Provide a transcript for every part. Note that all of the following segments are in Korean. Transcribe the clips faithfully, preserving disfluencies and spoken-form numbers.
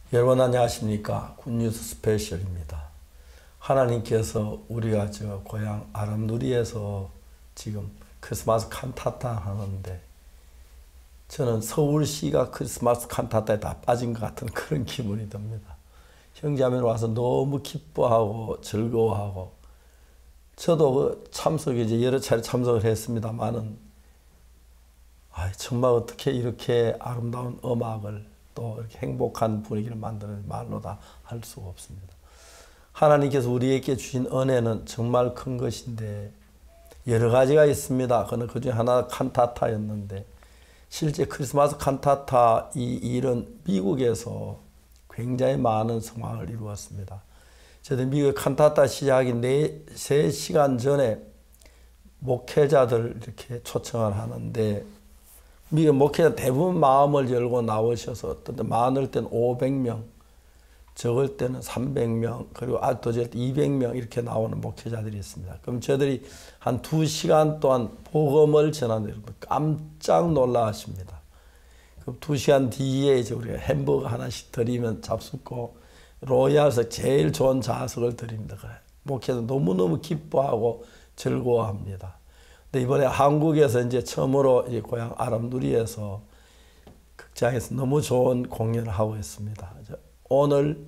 여러분 안녕하십니까? 굿뉴스 스페셜입니다. 하나님께서 우리가 저 고향 아람누리에서 지금 크리스마스 칸타타 하는데 저는 서울시가 크리스마스 칸타타에 다 빠진 것 같은 그런 기분이 듭니다. 형제자매들 와서 너무 기뻐하고 즐거워하고 저도 그 참석에 이제 여러 차례 참석을 했습니다만은 아, 정말 어떻게 이렇게 아름다운 음악을 또 이렇게 행복한 분위기를 만드는 말로 다 할 수가 없습니다. 하나님께서 우리에게 주신 은혜는 정말 큰 것인데 여러 가지가 있습니다. 그는 그중에 하나가 칸타타였는데 실제 크리스마스 칸타타 이 일은 미국에서 굉장히 많은 성황을 이루었습니다. 저도 미국 칸타타 시작이 네, 세 시간 전에 목회자들 이렇게 초청을 하는데 미국 목회자 대부분 마음을 열고 나오셔서 어떤 때 많을 때는 오백 명, 적을 때는 삼백 명, 그리고 아직도 적을 때 이백 명 이렇게 나오는 목회자들이 있습니다. 그럼 저들이 한 두 시간 동안 복음을 전하는데 깜짝 놀라 하십니다. 그럼 두 시간 뒤에 이제 우리가 햄버거 하나씩 드리면 잡숫고 로얄석 제일 좋은 좌석을 드립니다. 목회자 너무너무 기뻐하고 즐거워합니다. 근데 이번에 한국에서 이제 처음으로 이제 고향 아람누리에서 극장에서 너무 좋은 공연을 하고 있습니다. 오늘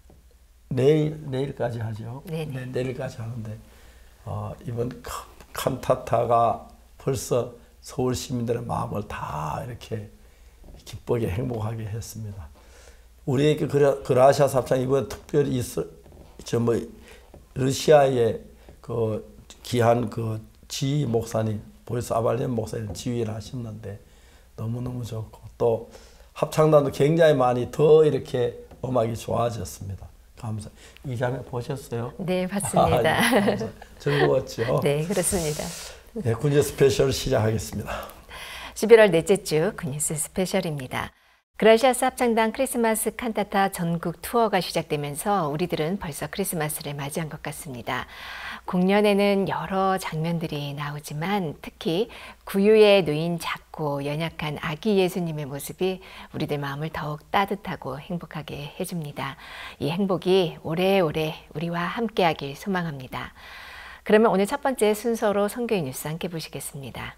내일 내일까지 하죠. 네, 내일까지 하는데 어, 이번 칸타타가 벌써 서울 시민들의 마음을 다 이렇게 기쁘게 행복하게 했습니다. 우리에게 그라시아 삽장 이번에 특별히 있어 저뭐 러시아의 그 귀한 그 지휘 목사님, 보리스 아발린 목사님 지휘를 하셨는데 너무너무 좋고 또 합창단도 굉장히 많이 더 이렇게 음악이 좋아졌습니다. 감사합니다. 이 장면 보셨어요? 네, 봤습니다. 아, 즐거웠죠? 네, 그렇습니다. 네, 굿뉴스 스페셜 시작하겠습니다. 십일월 넷째 주 굿뉴스 스페셜입니다. 그라시아스 합창단 크리스마스 칸타타 전국 투어가 시작되면서 우리들은 벌써 크리스마스를 맞이한 것 같습니다. 공연에는 여러 장면들이 나오지만 특히 구유에 누인 작고 연약한 아기 예수님의 모습이 우리들 마음을 더욱 따뜻하고 행복하게 해줍니다. 이 행복이 오래오래 우리와 함께하길 소망합니다. 그러면 오늘 첫 번째 순서로 성경의 뉴스 함께 보시겠습니다.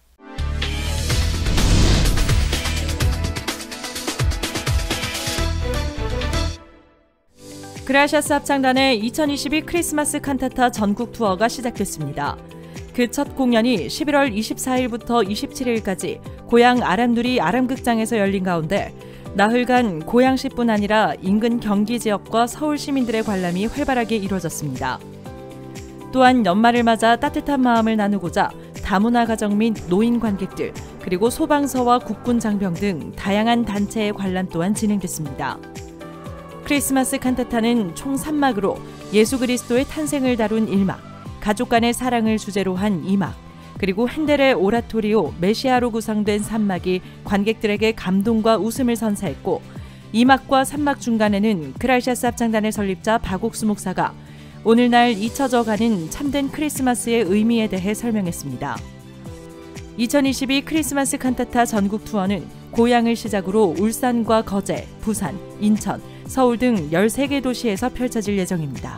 그라시아스 합창단의 이천이십이 크리스마스 칸타타 전국 투어가 시작됐습니다. 그 첫 공연이 십일월 이십사일부터 이십칠일까지 고향 아람누리 아람극장에서 열린 가운데 나흘간 고향시뿐 아니라 인근 경기 지역과 서울 시민들의 관람이 활발하게 이루어졌습니다. 또한 연말을 맞아 따뜻한 마음을 나누고자 다문화 가정 및 노인 관객들 그리고 소방서와 국군 장병 등 다양한 단체의 관람 또한 진행됐습니다. 크리스마스 칸타타는 총 삼 막으로 예수 그리스도의 탄생을 다룬 일 막, 가족 간의 사랑을 주제로 한 이 막, 그리고 핸델의 오라토리오 메시아로 구성된 삼 막이 관객들에게 감동과 웃음을 선사했고 이 막과 삼 막 중간에는 그라시아스 합창단의 설립자 박옥수 목사가 오늘날 잊혀져가는 참된 크리스마스의 의미에 대해 설명했습니다. 이천이십이 크리스마스 칸타타 전국 투어는 고향을 시작으로 울산과 거제, 부산, 인천, 서울 등 열세 개 도시에서 펼쳐질 예정입니다.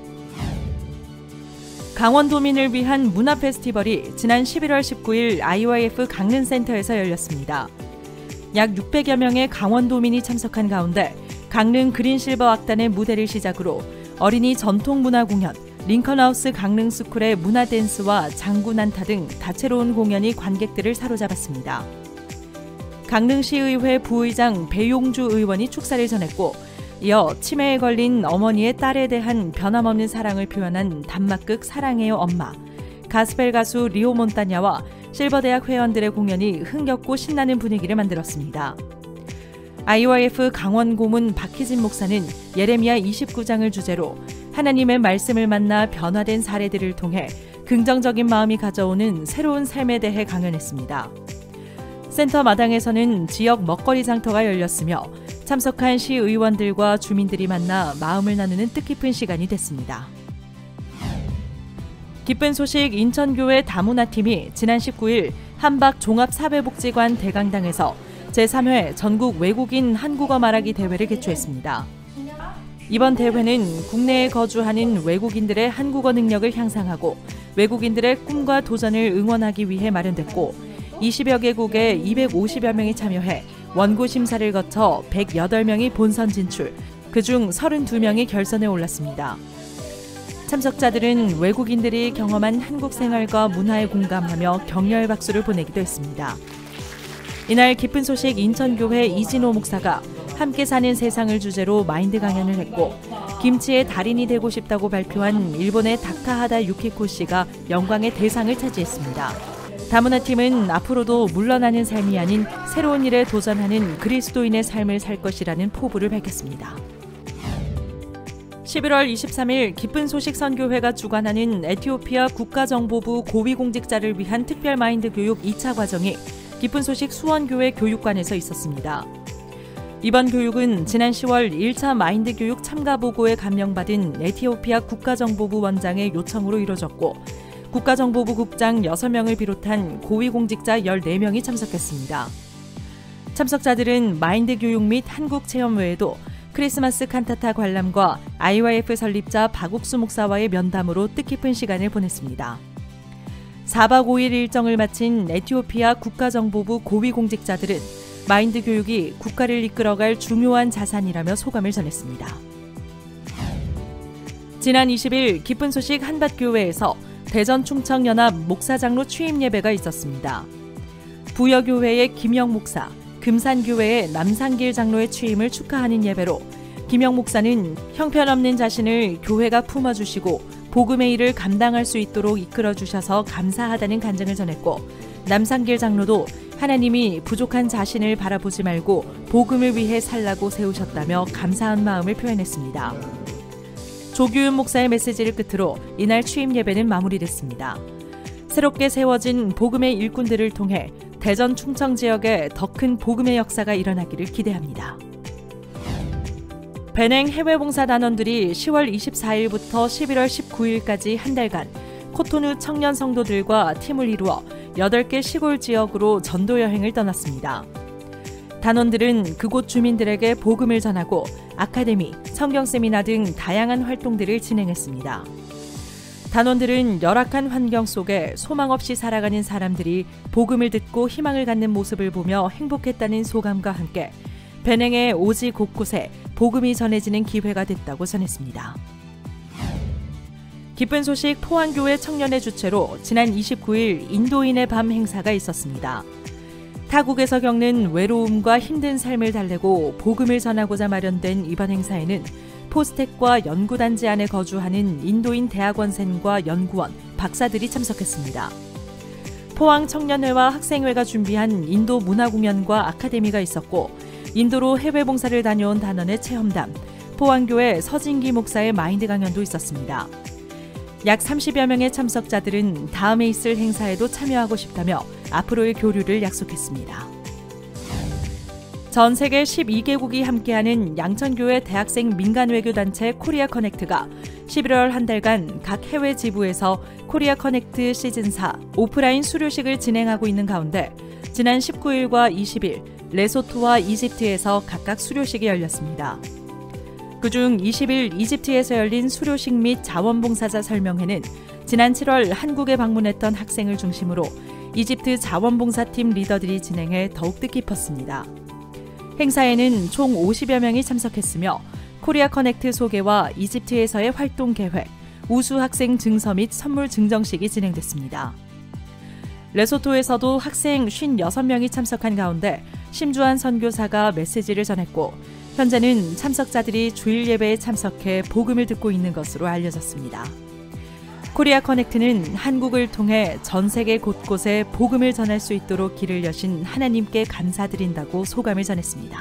강원도민을 위한 문화 페스티벌이 지난 십일월 십구일 아이와이에프 강릉센터에서 열렸습니다. 약 육백여 명의 강원도민이 참석한 가운데 강릉 그린실버 악단의 무대를 시작으로 어린이 전통문화 공연, 링컨하우스 강릉스쿨의 문화댄스와 장구난타 등 다채로운 공연이 관객들을 사로잡았습니다. 강릉시의회 부의장 배용주 의원이 축사를 전했고 이어 치매에 걸린 어머니의 딸에 대한 변함없는 사랑을 표현한 단막극 사랑해요 엄마, 가스펠 가수 리오 몬타냐와 실버대학 회원들의 공연이 흥겹고 신나는 분위기를 만들었습니다. 아이와이에프 강원 고문 박희진 목사는 예레미야 이십구 장을 주제로 하나님의 말씀을 만나 변화된 사례들을 통해 긍정적인 마음이 가져오는 새로운 삶에 대해 강연했습니다. 센터 마당에서는 지역 먹거리 장터가 열렸으며 참석한 시의원들과 주민들이 만나 마음을 나누는 뜻깊은 시간이 됐습니다. 기쁜 소식 인천교회 다문화팀이 지난 십구일 한박 종합사회복지관 대강당에서 제삼 회 전국 외국인 한국어 말하기 대회를 개최했습니다. 이번 대회는 국내에 거주하는 외국인들의 한국어 능력을 향상하고 외국인들의 꿈과 도전을 응원하기 위해 마련됐고 이십여 개국의 이백오십여 명이 참여해 원고 심사를 거쳐 백여덟 명이 본선 진출, 그중 서른두 명이 결선에 올랐습니다. 참석자들은 외국인들이 경험한 한국 생활과 문화에 공감하며 격려의 박수를 보내기도 했습니다. 이날 기쁜 소식 인천교회 이진호 목사가 함께 사는 세상을 주제로 마인드 강연을 했고 김치의 달인이 되고 싶다고 발표한 일본의 다카하다 유키코 씨가 영광의 대상을 차지했습니다. 다문화팀은 앞으로도 물러나는 삶이 아닌 새로운 일에 도전하는 그리스도인의 삶을 살 것이라는 포부를 밝혔습니다. 십일월 이십삼일 기쁜 소식 선교회가 주관하는 에티오피아 국가정보부 고위공직자를 위한 특별 마인드 교육 이 차 과정이 기쁜 소식 수원교회 교육관에서 있었습니다. 이번 교육은 지난 시월 일 차 마인드 교육 참가 보고에 감명받은 에티오피아 국가정보부 원장의 요청으로 이뤄졌고 국가정보부 국장 여섯 명을 비롯한 고위공직자 열네 명이 참석했습니다. 참석자들은 마인드 교육 및 한국 체험 외에도 크리스마스 칸타타 관람과 아이와이에프 설립자 박옥수 목사와의 면담으로 뜻깊은 시간을 보냈습니다. 사 박 오 일 일정을 마친 에티오피아 국가정보부 고위공직자들은 마인드 교육이 국가를 이끌어갈 중요한 자산이라며 소감을 전했습니다. 지난 이십일 기쁜 소식 한밭교회에서 대전 충청연합 목사장로 취임 예배가 있었습니다. 부여교회의 김영 목사, 금산교회의 남산길 장로의 취임을 축하하는 예배로 김영 목사는 형편없는 자신을 교회가 품어주시고 복음의 일을 감당할 수 있도록 이끌어주셔서 감사하다는 간증을 전했고 남산길 장로도 하나님이 부족한 자신을 바라보지 말고 복음을 위해 살라고 세우셨다며 감사한 마음을 표현했습니다. 조규윤 목사의 메시지를 끝으로 이날 취임 예배는 마무리됐습니다. 새롭게 세워진 복음의 일꾼들을 통해 대전 충청 지역에 더 큰 복음의 역사가 일어나기를 기대합니다. 배냉 해외봉사단원들이 시월 이십사일부터 십일월 십구일까지 한 달간 코토누 청년 성도들과 팀을 이루어 여덟 개 시골 지역으로 전도 여행을 떠났습니다. 단원들은 그곳 주민들에게 복음을 전하고 아카데미, 성경 세미나 등 다양한 활동들을 진행했습니다. 단원들은 열악한 환경 속에 소망 없이 살아가는 사람들이 복음을 듣고 희망을 갖는 모습을 보며 행복했다는 소감과 함께 배냉의 오지 곳곳에 복음이 전해지는 기회가 됐다고 전했습니다. 기쁜 소식 포항교회 청년의 주최로 지난 이십구일 인도인의 밤 행사가 있었습니다. 타국에서 겪는 외로움과 힘든 삶을 달래고 복음을 전하고자 마련된 이번 행사에는 포스텍과 연구단지 안에 거주하는 인도인 대학원생과 연구원, 박사들이 참석했습니다. 포항 청년회와 학생회가 준비한 인도 문화공연과 아카데미가 있었고 인도로 해외 봉사를 다녀온 단원의 체험담, 포항교회 서진기 목사의 마인드 강연도 있었습니다. 약 삼십여 명의 참석자들은 다음에 있을 행사에도 참여하고 싶다며 앞으로의 교류를 약속했습니다. 전 세계 십이 개국이 함께하는 양천교회 대학생 민간외교단체 코리아 커넥트가 십일월 한 달간 각 해외 지부에서 코리아 커넥트 시즌사 오프라인 수료식을 진행하고 있는 가운데 지난 십구일과 이십일 레소토와 이집트에서 각각 수료식이 열렸습니다. 그중 이십일 이집트에서 열린 수료식 및 자원봉사자 설명회는 지난 칠월 한국에 방문했던 학생을 중심으로 이집트 자원봉사팀 리더들이 진행해 더욱 뜻깊었습니다. 행사에는 총 오십여 명이 참석했으며 코리아 커넥트 소개와 이집트에서의 활동 계획, 우수 학생 증서 및 선물 증정식이 진행됐습니다. 레소토에서도 학생 오십육 명이 참석한 가운데 심주한 선교사가 메시지를 전했고 현재는 참석자들이 주일 예배에 참석해 복음을 듣고 있는 것으로 알려졌습니다. 코리아 커넥트는 한국을 통해 전 세계 곳곳에 복음을 전할 수 있도록 길을 여신 하나님께 감사드린다고 소감을 전했습니다.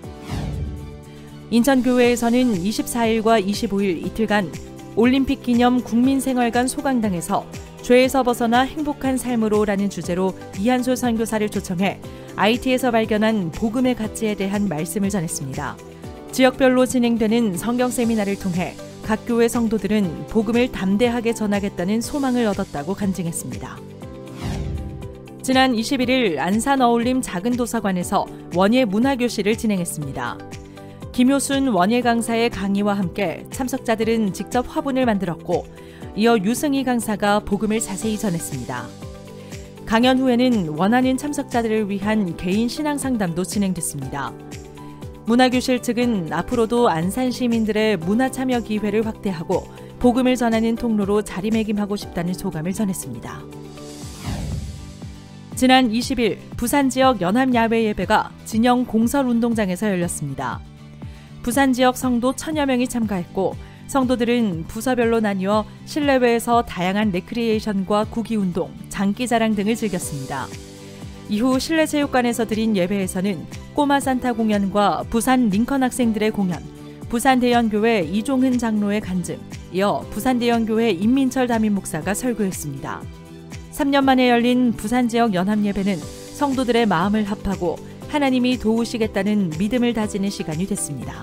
인천교회에서는 이십사일과 이십오일 이틀간 올림픽 기념 국민생활관 소강당에서 죄에서 벗어나 행복한 삶으로라는 주제로 이한솔 선교사를 초청해 아이티에서 발견한 복음의 가치에 대한 말씀을 전했습니다. 지역별로 진행되는 성경 세미나를 통해 각 교회 성도들은 복음을 담대하게 전하겠다는 소망을 얻었다고 간증했습니다. 지난 이십일 일 안산 어울림 작은도서관에서 원예 문화교실을 진행했습니다. 김효순 원예 강사의 강의와 함께 참석자들은 직접 화분을 만들었고 이어 유승희 강사가 복음을 자세히 전했습니다. 강연 후에는 원하는 참석자들을 위한 개인 신앙 상담도 진행됐습니다. 문화교실 측은 앞으로도 안산 시민들의 문화 참여 기회를 확대하고 복음을 전하는 통로로 자리매김하고 싶다는 소감을 전했습니다. 지난 이십 일 부산 지역 연합 야외 예배가 진영 공설운동장에서 열렸습니다. 부산 지역 성도 천여 명이 참가했고 성도들은 부서별로 나뉘어 실내외에서 다양한 레크리에이션과 구기운동, 장기자랑 등을 즐겼습니다. 이후 실내체육관에서 드린 예배에서는 꼬마 산타 공연과 부산 링컨 학생들의 공연, 부산대연교회 이종흔 장로의 간증, 이어 부산대연교회 임민철 담임 목사가 설교했습니다. 삼 년 만에 열린 부산 지역 연합 예배는 성도들의 마음을 합하고 하나님이 도우시겠다는 믿음을 다지는 시간이 됐습니다.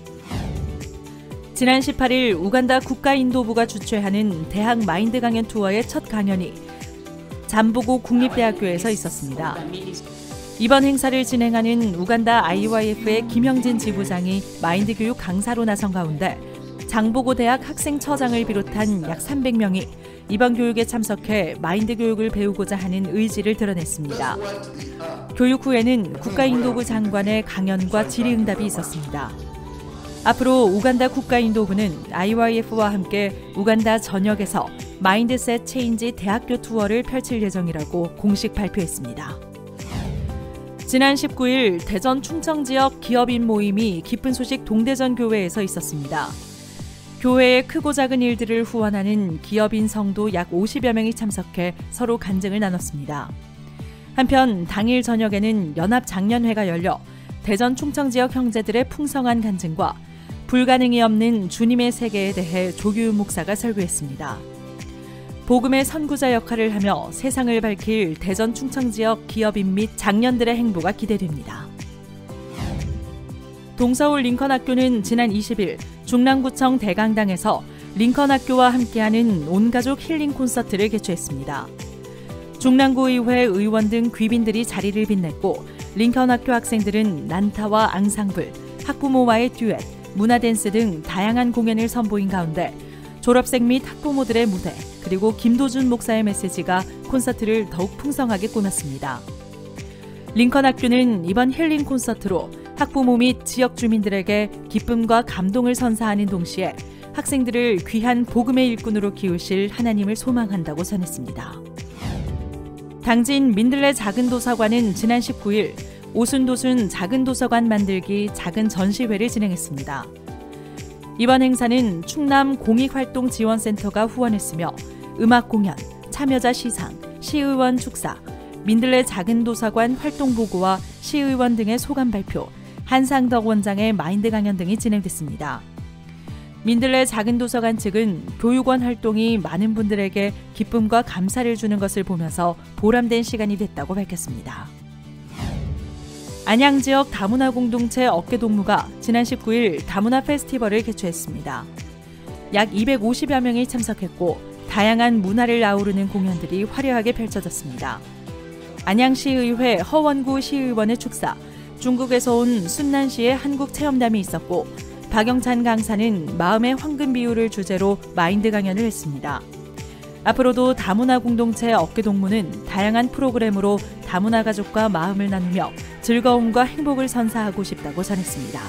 지난 십팔 일 우간다 국가인도부가 주최하는 대학 마인드 강연 투어의 첫 강연이 잠보고 국립대학교에서 있었습니다. 이번 행사를 진행하는 우간다 아이와이에프의 김영진 지부장이 마인드 교육 강사로 나선 가운데 장보고 대학 학생처장을 비롯한 약 삼백 명이 이번 교육에 참석해 마인드 교육을 배우고자 하는 의지를 드러냈습니다. 교육 후에는 국가인도부 장관의 강연과 질의응답이 있었습니다. 앞으로 우간다 국가인도부는 아이와이에프와 함께 우간다 전역에서 마인드셋 체인지 대학교 투어를 펼칠 예정이라고 공식 발표했습니다. 지난 십구 일 대전 충청 지역 기업인 모임이 기쁜 소식 동대전 교회에서 있었습니다. 교회의 크고 작은 일들을 후원하는 기업인 성도 약 오십여 명이 참석해 서로 간증을 나눴습니다. 한편 당일 저녁에는 연합장년회가 열려 대전 충청 지역 형제들의 풍성한 간증과 불가능이 없는 주님의 세계에 대해 조규훈 목사가 설교했습니다. 복음의 선구자 역할을 하며 세상을 밝힐 대전 충청 지역 기업인 및 장년들의 행보가 기대됩니다. 동서울 링컨학교는 지난 이십 일 중랑구청 대강당에서 링컨학교와 함께하는 온가족 힐링 콘서트를 개최했습니다. 중랑구의회 의원 등 귀빈들이 자리를 빛냈고 링컨학교 학생들은 난타와 앙상블, 학부모와의 듀엣, 문화댄스 등 다양한 공연을 선보인 가운데 졸업생 및 학부모들의 무대, 그리고 김도준 목사의 메시지가 콘서트를 더욱 풍성하게 꾸몄습니다. 링컨학교는 이번 힐링 콘서트로 학부모 및 지역 주민들에게 기쁨과 감동을 선사하는 동시에 학생들을 귀한 복음의 일꾼으로 키우실 하나님을 소망한다고 전했습니다. 당진 민들레 작은도서관은 지난 십구 일 오순도순 작은도서관 만들기 작은 전시회를 진행했습니다. 이번 행사는 충남 공익활동지원센터가 후원했으며 음악 공연, 참여자 시상, 시의원 축사, 민들레 작은도서관 활동보고와 시의원 등의 소감 발표, 한상덕 원장의 마인드 강연 등이 진행됐습니다. 민들레 작은도서관 측은 교육원 활동이 많은 분들에게 기쁨과 감사를 주는 것을 보면서 보람된 시간이 됐다고 밝혔습니다. 안양 지역 다문화 공동체 어깨동무가 지난 십구 일 다문화 페스티벌을 개최했습니다. 약 이백오십여 명이 참석했고 다양한 문화를 아우르는 공연들이 화려하게 펼쳐졌습니다. 안양시의회 허원구 시의원의 축사, 중국에서 온 순난시의 한국체험담이 있었고 박영찬 강사는 마음의 황금 비유를 주제로 마인드 강연을 했습니다. 앞으로도 다문화 공동체 어깨동무는 다양한 프로그램으로 다문화 가족과 마음을 나누며 즐거움과 행복을 선사하고 싶다고 전했습니다.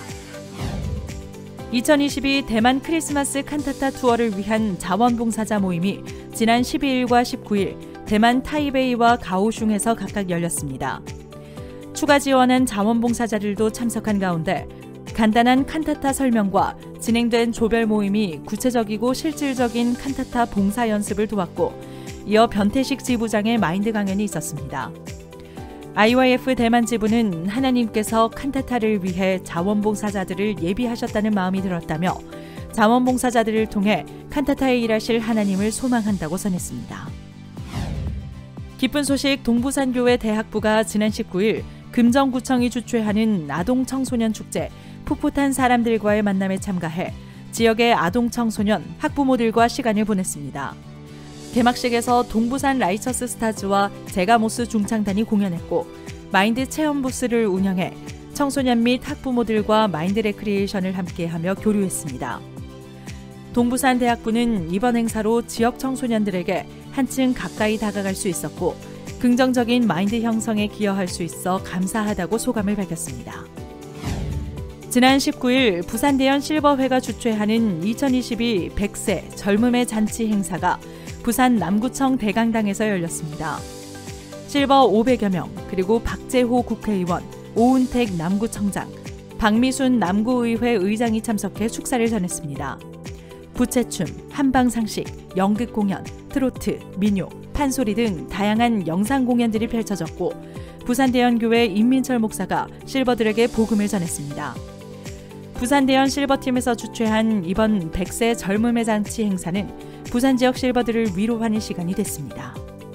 이천이십이 대만 크리스마스 칸타타 투어를 위한 자원봉사자 모임이 지난 십이 일과 십구 일 대만 타이베이와 가오슝에서 각각 열렸습니다. 추가 지원한 자원봉사자들도 참석한 가운데 간단한 칸타타 설명과 진행된 조별 모임이 구체적이고 실질적인 칸타타 봉사 연습을 도왔고 이어 변태식 지부장의 마인드 강연이 있었습니다. 아이와이에프 대만 지부는 하나님께서 칸타타를 위해 자원봉사자들을 예비하셨다는 마음이 들었다며 자원봉사자들을 통해 칸타타에 일하실 하나님을 소망한다고 전했습니다. 기쁜 소식 동부산교회 대학부가 지난 십구 일 금정구청이 주최하는 아동청소년 축제 풋풋한 사람들과의 만남에 참가해 지역의 아동청소년, 학부모들과 시간을 보냈습니다. 개막식에서 동부산 라이처스 스타즈와 제가모스 중창단이 공연했고 마인드 체험 부스를 운영해 청소년 및 학부모들과 마인드 레크리에이션을 함께하며 교류했습니다. 동부산 대학부는 이번 행사로 지역 청소년들에게 한층 가까이 다가갈 수 있었고 긍정적인 마인드 형성에 기여할 수 있어 감사하다고 소감을 밝혔습니다. 지난 십구 일 부산대연 실버회가 주최하는 이천이십이 백 세 젊음의 잔치 행사가 부산 남구청 대강당에서 열렸습니다. 실버 오백여 명, 그리고 박재호 국회의원, 오은택 남구청장, 박미순 남구의회 의장이 참석해 축사를 전했습니다. 부채춤, 한방상식, 연극 공연, 트로트, 민요, 판소리 등 다양한 영상 공연들이 펼쳐졌고 부산대연교회 임민철 목사가 실버들에게 복음을 전했습니다. 부산대연 실버팀에서 주최한 이번 백 세 젊음의 잔치 행사는 부산 지역 실버들을 위로하는 시간이 됐습니다.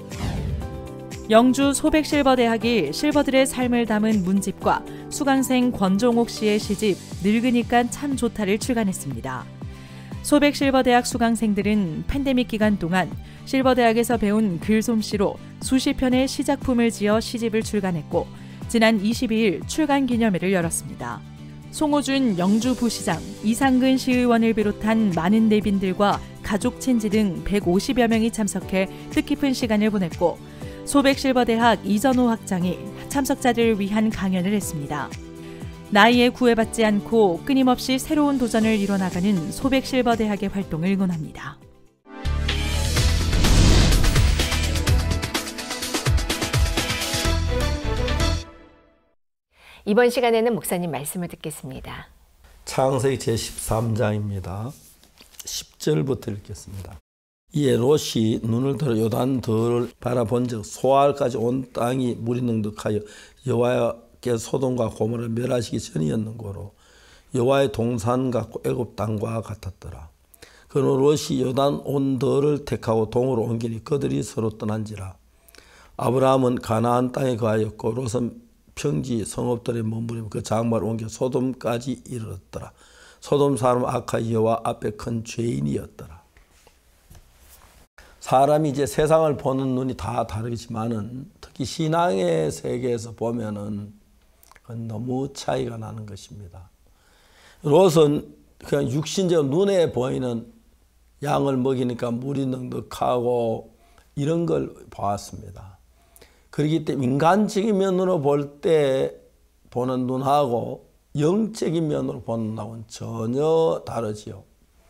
영주 소백실버대학이 실버들의 삶을 담은 문집과 수강생 권종옥 씨의 시집 늙으니까 참 좋다를 출간했습니다. 소백실버대학 수강생들은 팬데믹 기간 동안 실버대학에서 배운 글솜씨로 수십 편의 시작품을 지어 시집을 출간했고 지난 이십이 일 출간 기념회를 열었습니다. 송호준 영주부시장, 이상근 시의원을 비롯한 많은 내빈들과 가족 친지 등 백오십여 명이 참석해 뜻깊은 시간을 보냈고 소백실버대학 이전호 학장이 참석자들을 위한 강연을 했습니다. 나이에 구애받지 않고 끊임없이 새로운 도전을 이뤄나가는 소백실버대학의 활동을 응원합니다. 이번 시간에는 목사님 말씀을 듣겠습니다. 창세기 제십삼 장입니다. 십 절부터 읽겠습니다. 이에 롯이 눈을 들어 요단더를 바라본즉 소알까지 온 땅이 물이 능득하여 여호와께 소돔과 고모라를 멸하시기 전이었는고로 여호와의 동산 같고 애굽 땅과 같았더라. 그러나 롯이 요단 온 더를 택하고 동으로 옮기니 그들이 서로 떠난지라. 아브라함은 가나안 땅에 거하였고 롯은 평지 성읍들에 머무르며 그 장막을 옮겨 소돔까지 이르렀더라. 소돔 사람 악하 여호와 앞에 큰 죄인이었더라. 사람이 이제 세상을 보는 눈이 다 다르지만은 특히 신앙의 세계에서 보면은 그건 너무 차이가 나는 것입니다. 롯은 그냥 육신적으로 눈에 보이는 양을 먹이니까 물이 넉넉하고 이런 걸 보았습니다. 그렇기 때문에 인간적인 면으로 볼 때 보는 눈하고 영적인 면으로 보는 눈하고는 전혀 다르지요.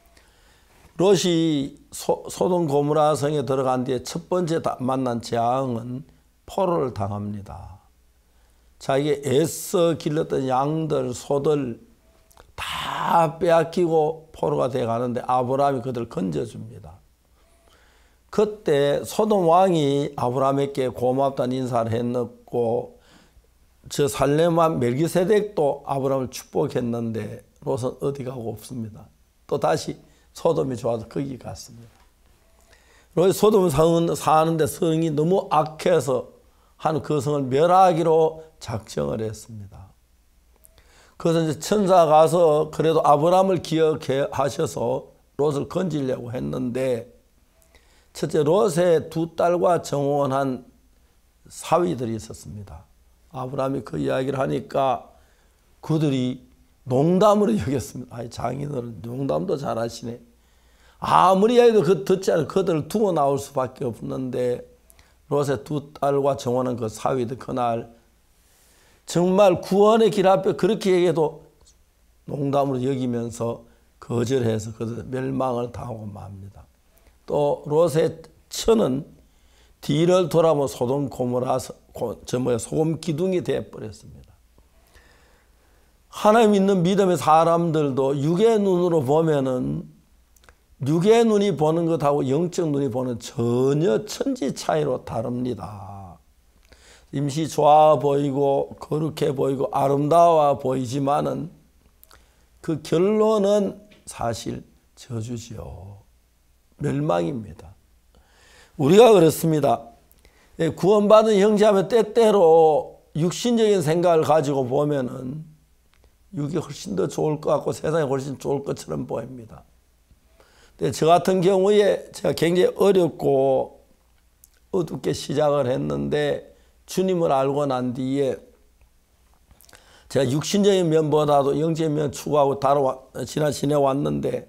롯이 소, 소돔 고모라 성에 들어간 뒤에 첫 번째 만난 재앙은 포로를 당합니다. 자기가 애써 길렀던 양들, 소들 다 빼앗기고 포로가 되어 가는데 아브라함이 그들을 건져줍니다. 그때 소돔 왕이 아브라함에게 고맙다는 인사를 했고 저 살렘왕 멜기세덱도 아브라함을 축복했는데 롯은 어디 가고 없습니다. 또 다시 소돔이 좋아서 거기 갔습니다. 롯이 소돔 성은 사는데 성이 너무 악해서 한 그 성을 멸하기로 작정을 했습니다. 그래서 이제 천사가 가서 그래도 아브라함을 기억해 하셔서 롯을 건지려고 했는데 첫째 롯의 두 딸과 정혼한 사위들이 있었습니다. 아브라함이 그 이야기를 하니까 그들이 농담으로 여겼습니다. 아이, 장인어른 농담도 잘하시네. 아무리 해도 그 듣지 않으면 그들을 두고 나올 수밖에 없는데 롯의 두 딸과 정혼한 그 사위들 그날 정말 구원의 길 앞에 그렇게 얘기해도 농담으로 여기면서 거절해서 그들 멸망을 당하고 맙니다. 또 롯의 처는 뒤를 돌아보면 소돔 고모라 저 뭐야 소금 기둥이 되어버렸습니다. 하나님 믿는 믿음의 사람들도 육의 눈으로 보면은 육의 눈이 보는 것하고 영적 눈이 보는 전혀 천지 차이로 다릅니다. 임시 좋아 보이고 거룩해 보이고 아름다워 보이지만은 그 결론은 사실 저주지요. 멸망입니다. 우리가 그렇습니다. 구원받은 형제하면 때때로 육신적인 생각을 가지고 보면은 육이 훨씬 더 좋을 것 같고 세상이 훨씬 좋을 것처럼 보입니다. 근데 저 같은 경우에 제가 굉장히 어렵고 어둡게 시작을 했는데 주님을 알고 난 뒤에 제가 육신적인 면보다도 영적인 면 추구하고 따라 지나 지내왔는데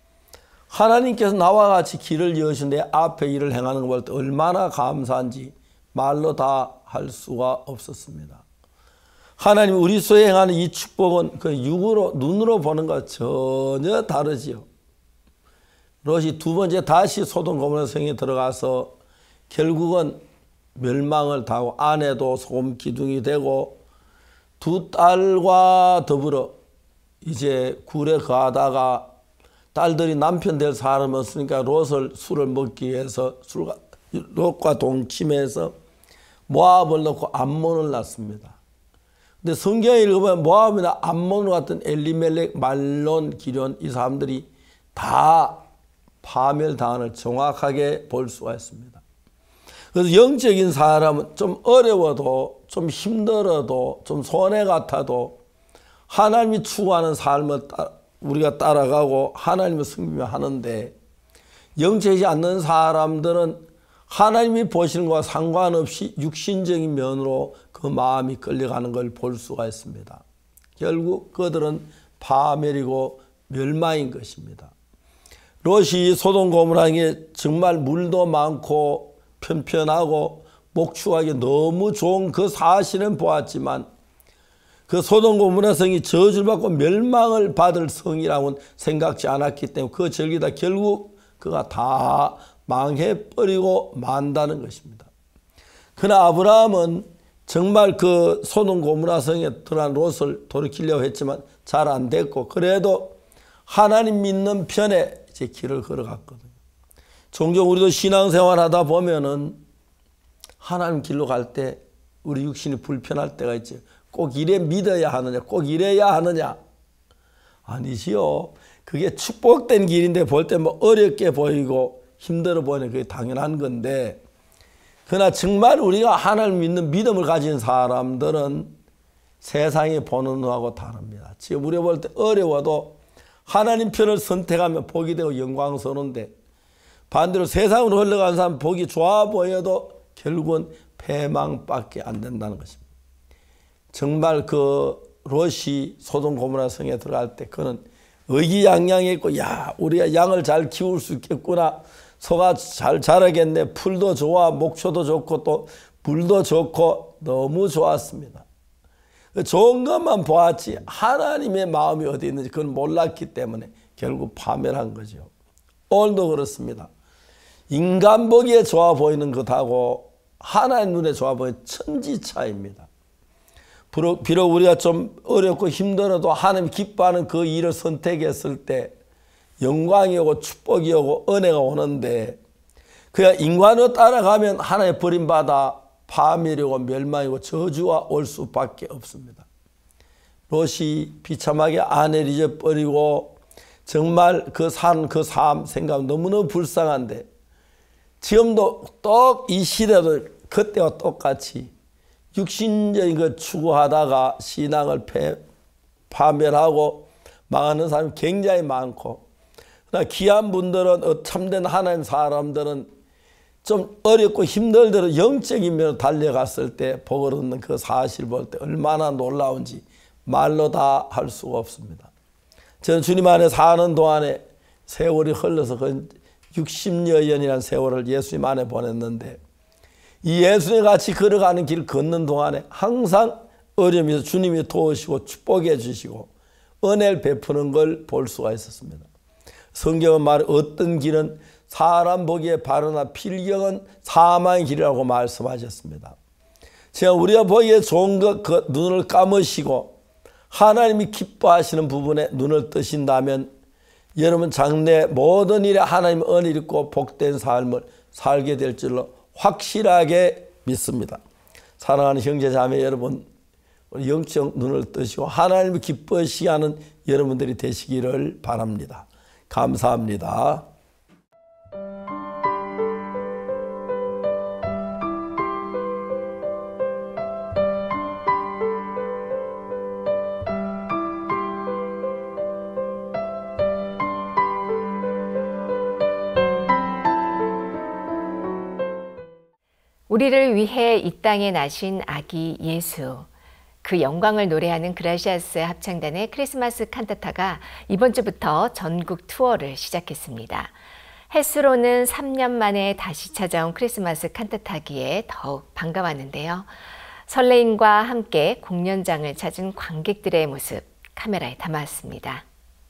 하나님께서 나와 같이 길을 여신 내 앞에 일을 행하는 걸 볼 때 얼마나 감사한지 말로 다 할 수가 없었습니다. 하나님 우리 수행하는 이 축복은 그 육으로 눈으로 보는 것 전혀 다르지요. 롯이 두 번째 다시 소돔 고모라 성에 들어가서 결국은 멸망을 당하고 아내도 소금 기둥이 되고 두 딸과 더불어 이제 굴에 거하다가 딸들이 남편 될 사람이 없으니까 롯을 술을 먹기 위해서 술과 롯과 동침해서 모압을 넣고 암몬을 낳습니다. 근데 성경에 읽어보면 모압이나 암몬 같은 엘리멜렉, 말론, 기련 이 사람들이 다 파멸당을 정확하게 볼 수가 있습니다. 그래서 영적인 사람은 좀 어려워도 좀 힘들어도 좀 손해 같아도 하나님이 추구하는 삶을 우리가 따라가고 하나님을 섬기며 하는데 영적이지 않는 사람들은 하나님이 보시는 것과 상관없이 육신적인 면으로 그 마음이 끌려가는 걸 볼 수가 있습니다. 결국 그들은 파멸이고 멸망인 것입니다. 롯이 소돔 고모라에 정말 물도 많고 편편하고 목축하기 너무 좋은 그 사실은 보았지만 그 소돔 고모라 성이 저주를 받고 멸망을 받을 성이라고는 생각지 않았기 때문에 그 절기다 결국 그가 다 망해버리고 만다는 것입니다. 그러나 아브라함은 정말 그 소돔 고모라 성에 들어간 롯을 돌이키려고 했지만 잘 안 됐고 그래도 하나님 믿는 편에 이제 길을 걸어갔거든요. 종종 우리도 신앙생활 하다 보면은 하나님 길로 갈 때 우리 육신이 불편할 때가 있죠. 꼭 이래 믿어야 하느냐, 꼭 이래야 하느냐. 아니지요. 그게 축복된 길인데 볼 때 뭐 어렵게 보이고 힘들어 보이는 그게 당연한 건데 그러나 정말 우리가 하나님 믿는 믿음을 가진 사람들은 세상이 보는 눈하고 다릅니다. 지금 우리가 볼 때 어려워도 하나님 편을 선택하면 복이 되고 영광스러운데 반대로 세상으로 흘러가는 사람 복이 좋아 보여도 결국은 패망밖에 안 된다는 것입니다. 정말 그 롯이 소돔 고모라 성에 들어갈 때 그는 의기양양했고 야 우리가 양을 잘 키울 수 있겠구나. 소가 잘 자라겠네. 풀도 좋아. 목초도 좋고 또 물도 좋고 너무 좋았습니다. 좋은 것만 보았지 하나님의 마음이 어디 있는지 그건 몰랐기 때문에 결국 파멸한 거죠. 오늘도 그렇습니다. 인간 보기에 좋아 보이는 것하고 하나님 눈에 좋아 보이는 천지 차이입니다. 비록, 비록 우리가 좀 어렵고 힘들어도 하나님 기뻐하는 그 일을 선택했을 때 영광이 오고 축복이 오고 은혜가 오는데 그냥 인간으로 따라가면 하나님의 버림받아 파멸이고 멸망이고 저주가 올 수밖에 없습니다. 롯이 비참하게 아내를 잊어버리고 정말 그 산, 그 삶 생각하면 너무너무 불쌍한데 지금도 또 이 시대도 그때와 똑같이 육신적인 걸 추구하다가 신앙을 패, 파멸하고 망하는 사람이 굉장히 많고 그러나 귀한 분들은 참된 하나님 사람들은 좀 어렵고 힘들더라도 영적인 면으로 달려갔을 때 복을 얻는 그 사실 볼 때 얼마나 놀라운지 말로 다 할 수가 없습니다. 저는 주님 안에 사는 동안에 세월이 흘러서 그 육십여 년이라는 세월을 예수님 안에 보냈는데 이 예수님 같이 걸어가는 길 걷는 동안에 항상 어려움이 있어 주님이 도우시고 축복해 주시고 은혜를 베푸는 걸 볼 수가 있었습니다. 성경은 말해 어떤 길은 사람 보기에 바르나 필경은 사망의 길이라고 말씀하셨습니다. 제가 우리가 보기에 좋은 것 그 눈을 감으시고 하나님이 기뻐하시는 부분에 눈을 뜨신다면 여러분 장래 모든 일에 하나님의 은혜를 입고 복된 삶을 살게 될 줄로 확실하게 믿습니다. 사랑하는 형제자매 여러분 영적 눈을 뜨시고 하나님을 기뻐하시게 하는 여러분들이 되시기를 바랍니다. 감사합니다. 우리를 위해 이 땅에 나신 아기 예수, 그 영광을 노래하는 그라시아스 합창단의 크리스마스 칸타타가 이번 주부터 전국 투어를 시작했습니다. 햇수로는 삼 년 만에 다시 찾아온 크리스마스 칸타타기에 더욱 반가웠는데요. 설레임과 함께 공연장을 찾은 관객들의 모습 카메라에 담았습니다.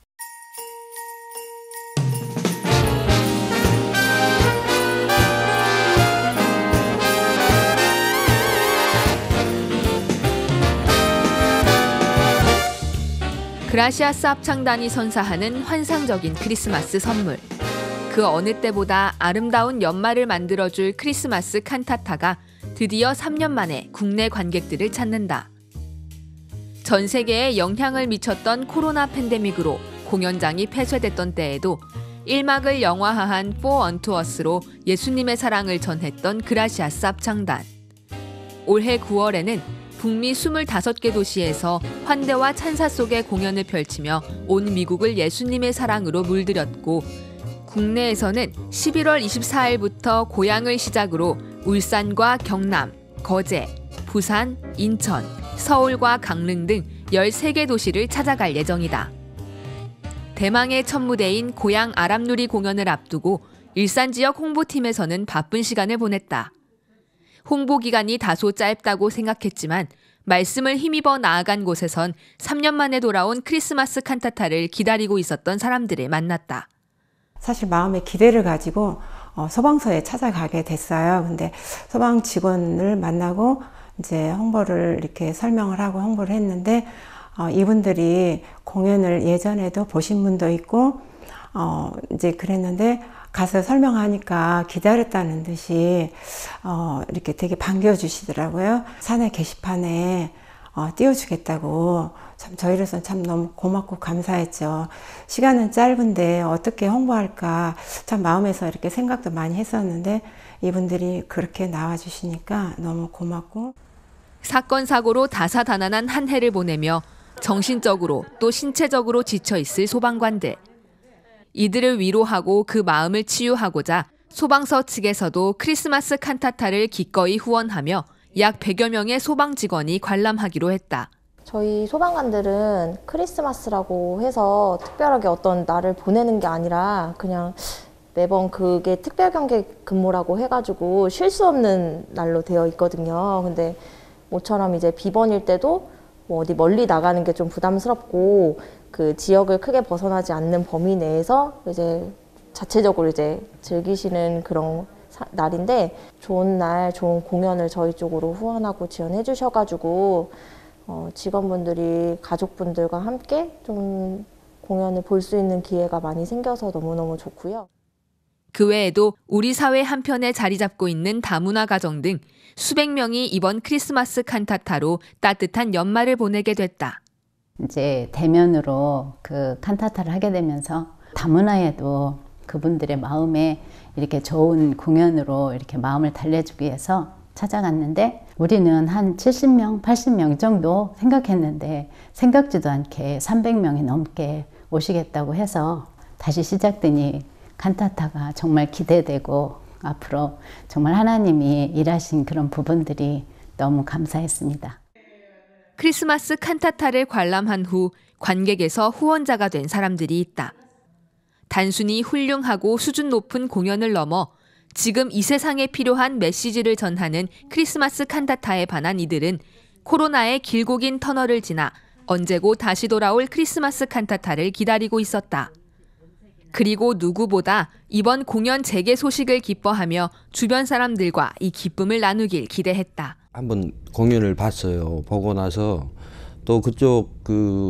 그라시아스 합창단이 선사하는 환상적인 크리스마스 선물. 그 어느 때보다 아름다운 연말을 만들어줄 크리스마스 칸타타가 드디어 삼 년 만에 국내 관객들을 찾는다. 전 세계에 영향을 미쳤던 코로나 팬데믹으로 공연장이 폐쇄됐던 때에도 일 막을 영화화한 For Unto Us로 예수님의 사랑을 전했던 그라시아스 합창단. 올해 구월에는 북미 이십오 개 도시에서 환대와 찬사 속의 공연을 펼치며 온 미국을 예수님의 사랑으로 물들였고, 국내에서는 십일월 이십사일부터 고양을 시작으로 울산과 경남, 거제, 부산, 인천, 서울과 강릉 등 열세 개 도시를 찾아갈 예정이다. 대망의 첫 무대인 고양 아람누리 공연을 앞두고 일산 지역 홍보팀에서는 바쁜 시간을 보냈다. 홍보 기간이 다소 짧다고 생각했지만 말씀을 힘입어 나아간 곳에선 삼 년 만에 돌아온 크리스마스 칸타타를 기다리고 있었던 사람들을 만났다. 사실 마음에 기대를 가지고 소방서에 찾아가게 됐어요. 근데 소방 직원을 만나고 이제 홍보를 이렇게 설명을 하고 홍보를 했는데, 어, 이분들이 공연을 예전에도 보신 분도 있고, 어, 이제 그랬는데 가서 설명하니까 기다렸다는 듯이 어, 이렇게 되게 반겨주시더라고요. 사내 게시판에 어, 띄워주겠다고. 참 저희로서는 참 너무 고맙고 감사했죠. 시간은 짧은데 어떻게 홍보할까 참 마음에서 이렇게 생각도 많이 했었는데 이분들이 그렇게 나와주시니까 너무 고맙고. 사건 사고로 다사다난한 한 해를 보내며 정신적으로 또 신체적으로 지쳐 있을 소방관들. 이들을 위로하고 그 마음을 치유하고자 소방서 측에서도 크리스마스 칸타타를 기꺼이 후원하며 약 백여 명의 소방 직원이 관람하기로 했다. 저희 소방관들은 크리스마스라고 해서 특별하게 어떤 날을 보내는 게 아니라 그냥 매번 그게 특별 경계 근무라고 해가지고 쉴 수 없는 날로 되어 있거든요. 근데 모처럼 이제 비번일 때도 뭐 어디 멀리 나가는 게 좀 부담스럽고 그 지역을 크게 벗어나지 않는 범위 내에서 이제 자체적으로 이제 즐기시는 그런 사, 날인데 좋은 날, 좋은 공연을 저희 쪽으로 후원하고 지원해 주셔가지고 어, 직원분들이 가족분들과 함께 좀 공연을 볼 수 있는 기회가 많이 생겨서 너무너무 좋고요. 그 외에도 우리 사회 한편에 자리 잡고 있는 다문화 가정 등 수백 명이 이번 크리스마스 칸타타로 따뜻한 연말을 보내게 됐다. 이제 대면으로 그 칸타타를 하게 되면서 다문화에도 그분들의 마음에 이렇게 좋은 공연으로 이렇게 마음을 달래주기 위해서 찾아갔는데 우리는 한 칠십 명, 팔십 명 정도 생각했는데 생각지도 않게 삼백 명이 넘게 오시겠다고 해서 다시 시작되니 칸타타가 정말 기대되고 앞으로 정말 하나님이 일하신 그런 부분들이 너무 감사했습니다. 크리스마스 칸타타를 관람한 후 관객에서 후원자가 된 사람들이 있다. 단순히 훌륭하고 수준 높은 공연을 넘어 지금 이 세상에 필요한 메시지를 전하는 크리스마스 칸타타에 반한 이들은 코로나의 길고 긴 터널을 지나 언제고 다시 돌아올 크리스마스 칸타타를 기다리고 있었다. 그리고 누구보다 이번 공연 재개 소식을 기뻐하며 주변 사람들과 이 기쁨을 나누길 기대했다. 한번 공연을 봤어요. 보고 나서 또 그쪽 그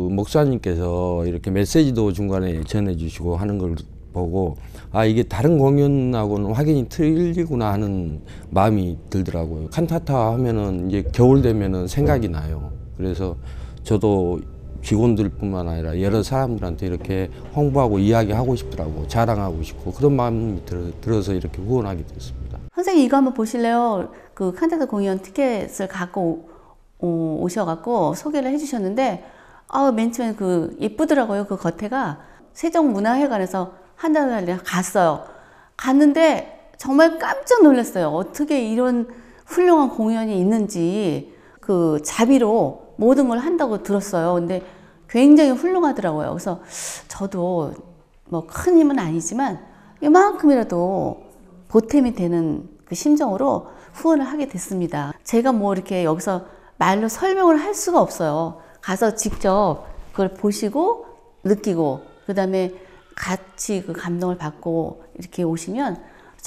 목사님께서 이렇게 메시지도 중간에 전해주시고 하는 걸 보고 아 이게 다른 공연하고는 확연히 틀리구나 하는 마음이 들더라고요. 칸타타 하면은 이제 겨울 되면은 생각이 나요. 그래서 저도 직원들뿐만 아니라 여러 사람들한테 이렇게 홍보하고 이야기하고 싶더라고. 자랑하고 싶고 그런 마음이 들어, 들어서 이렇게 후원하게 됐습니다. 선생님 이거 한번 보실래요? 그 칸타타 공연 티켓을 갖고 오, 오셔갖고 소개를 해주셨는데 아, 맨 처음에 그 예쁘더라고요. 그 겉에가 세종문화회관에서 한 달에 갔어요. 갔는데 정말 깜짝 놀랐어요. 어떻게 이런 훌륭한 공연이 있는지 그 자비로 모든 걸 한다고 들었어요. 근데 굉장히 훌륭하더라고요. 그래서 저도 뭐 큰 힘은 아니지만 이만큼이라도 보탬이 되는 그 심정으로 후원을 하게 됐습니다. 제가 뭐 이렇게 여기서 말로 설명을 할 수가 없어요. 가서 직접 그걸 보시고 느끼고 그 다음에 같이 그 감동을 받고 이렇게 오시면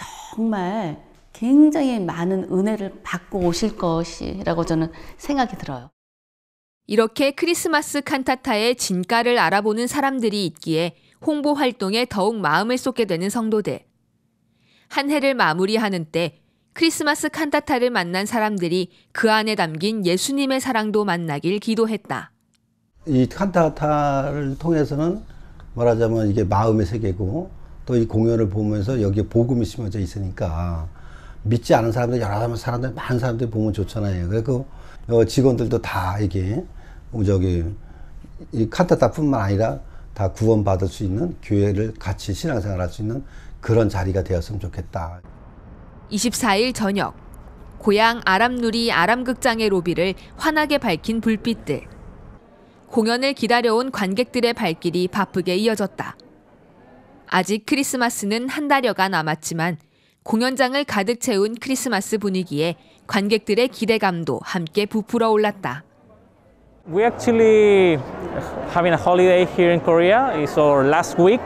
정말 굉장히 많은 은혜를 받고 오실 것이라고 저는 생각이 들어요. 이렇게 크리스마스 칸타타의 진가를 알아보는 사람들이 있기에 홍보 활동에 더욱 마음을 쏟게 되는 성도들. 한 해를 마무리하는 때 크리스마스 칸타타를 만난 사람들이 그 안에 담긴 예수님의 사랑도 만나길 기도했다. 이 칸타타를 통해서는 말하자면 이게 마음의 세계고 또 이 공연을 보면서 여기에 복음이 심어져 있으니까 믿지 않은 사람들 여러 사람들 많은 사람들이 보면 좋잖아요. 그래서 직원들도 다 이게 저기 이 칸타타뿐만 아니라 다 구원받을 수 있는 교회를 같이 신앙생활할 수 있는 그런 자리가 되었으면 좋겠다. 이십사일 저녁 고향 아람누리 아람극장의 로비를 환하게 밝힌 불빛들. 공연을 기다려온 관객들의 발길이 바쁘게 이어졌다. 아직 크리스마스는 한 달여가 남았지만 공연장을 가득 채운 크리스마스 분위기에 관객들의 기대감도 함께 부풀어 올랐다. We actually having a holiday here in Korea. It's our last week,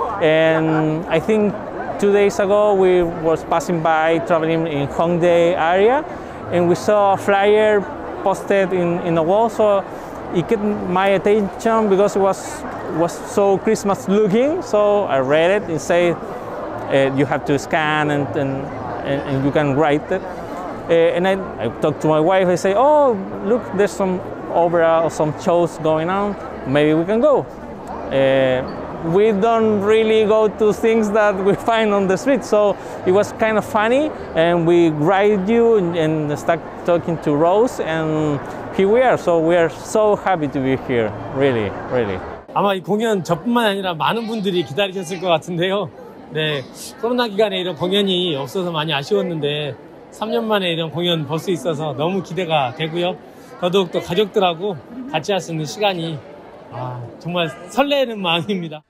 and I think two days ago we was passing by traveling in Hongdae area, and we saw a flyer posted in in the wall. So it got my attention because it was was so Christmas looking. So I read it and say uh, you have to scan and and and, and you can write it. Uh, and I, I talked to my wife. I say, oh look, there's some opera or some shows going on, maybe we can go. Uh, we don't really go to things that we find on the street, so it was kind of funny, and we write you and, and start talking to Rose, and here we are. So we are so happy to be here, really, really. 아마 이 공연 저뿐만 아니라 많은 분들이 기다리셨을 것 같은데요. 네, 코로나 기간에 이런 공연이 없어서 많이 아쉬웠는데 삼 년 만에 이런 공연 볼 수 있어서 너무 기대가 되고요. 더더욱더 가족들하고 같이 할 수 있는 시간이 아, 정말 설레는 마음입니다.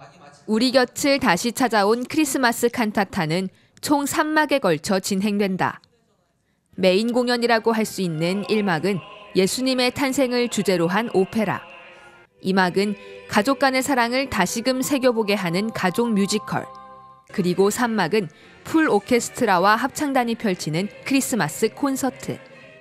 우리 곁을 다시 찾아온 크리스마스 칸타타는 총 삼 막에 걸쳐 진행된다. 메인 공연이라고 할 수 있는 일 막은 예수님의 탄생을 주제로 한 오페라. 이 막은 가족 간의 사랑을 다시금 새겨보게 하는 가족 뮤지컬. 그리고 삼 막은 풀 오케스트라와 합창단이 펼치는 크리스마스 콘서트.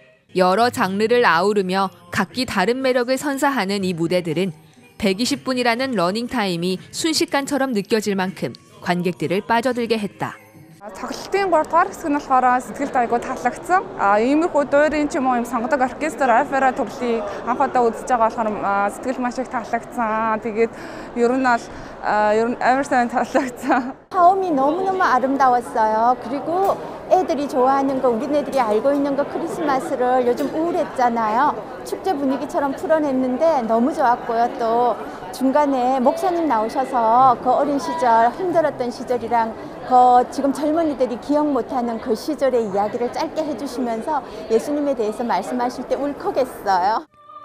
여러 장르를 아우르며 각기 다른 매력을 선사하는 이 무대들은 백이십 분이라는 러닝타임이 순식간처럼 느껴질 만큼 관객들을 빠져들게 했다. тоглолтын гуравдугаар хэсэг нь болохоор сэтгэлд айгүй таалагдсан. А иймэрхүү дуурийн ч юм уу юм сонгодог оркестр, опера төрлийг анх удаа үзэж байгаа болохоор сэтгэл маш их таалагдсан. Тэгээд ер нь бол ер нь амар сайн таалагдсан. 처음이 너무너무 아름다웠어요. 그리고 애들이 좋아하는 거, 우리네들이 알고 있는 거 크리스마스를 요즘 우울했잖아요. 축제 분위기처럼 풀어냈는데 너무 좋았고요. 또 중간에 목사님 나오셔서 그 어린 시절, 힘들었던 시절이랑 그 지금 젊은이들이 기억 못하는 그 시절의 이야기를 짧게 해주시면서 예수님에 대해서 말씀하실 때 울컥했어요.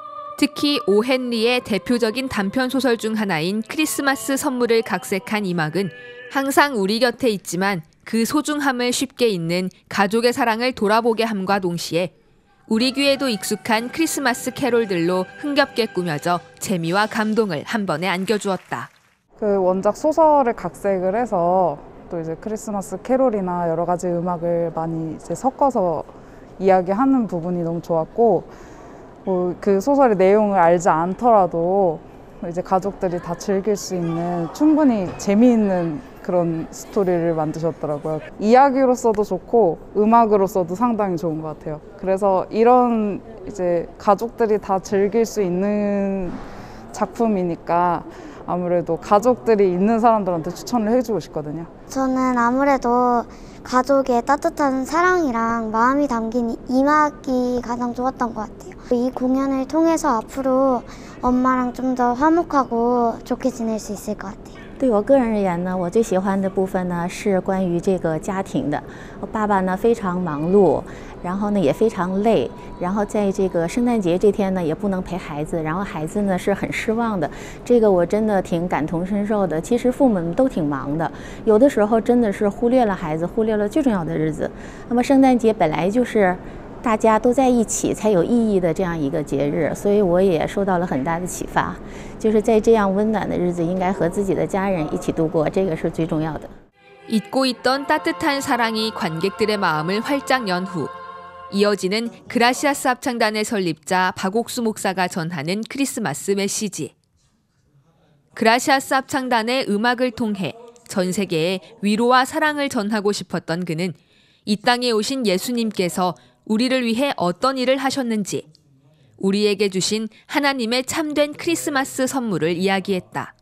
특히 오 헨리의 대표적인 단편 소설 중 하나인 크리스마스 선물을 각색한 이 막은 항상 우리 곁에 있지만 그 소중함을 쉽게 잊는 가족의 사랑을 돌아보게 함과 동시에 우리 귀에도 익숙한 크리스마스 캐롤들로 흥겹게 꾸며져 재미와 감동을 한 번에 안겨주었다. 그 원작 소설을 각색을 해서 또 이제 크리스마스 캐롤이나 여러 가지 음악을 많이 이제 섞어서 이야기하는 부분이 너무 좋았고, 뭐 그 소설의 내용을 알지 않더라도 이제 가족들이 다 즐길 수 있는 충분히 재미있는 그런 스토리를 만드셨더라고요. 이야기로서도 좋고 음악으로서도 상당히 좋은 것 같아요. 그래서 이런 이제 가족들이 다 즐길 수 있는 작품이니까 아무래도 가족들이 있는 사람들한테 추천을 해주고 싶거든요. 저는 아무래도 가족의 따뜻한 사랑이랑 마음이 담긴 이 막이 가장 좋았던 것 같아요. 이 공연을 통해서 앞으로 엄마랑 좀 더 화목하고 좋게 지낼 수 있을 것 같아요. 对我个人而言呢，我最喜欢的部分呢是关于这个家庭的。我爸爸呢非常忙碌，然后呢也非常累，然后在这个圣诞节这天呢也不能陪孩子，然后孩子呢是很失望的。这个我真的挺感同身受的。其实父母们都挺忙的，有的时候真的是忽略了孩子，忽略了最重要的日子。那么圣诞节本来就是大家都在一起才有意义的这样一个节日，所以我也受到了很大的启发，就是在这样温暖的日子应该和自己的家人一起度过，这个是最重要的。 잊고 있던 따뜻한 사랑이 관객들의 마음을 활짝 연 후 이어지는 그라시아스 합창단의 설립자 박옥수 목사가 전하는 크리스마스 메시지. 그라시아스 합창단의 음악을 통해 전 세계에 위로와 사랑을 전하고 싶었던 그는 이 땅에 오신 예수님께서 우리를 위해 어떤 일을 하셨는지, 우리에게 주신 하나님의 참된 크리스마스 선물을 이야기했다.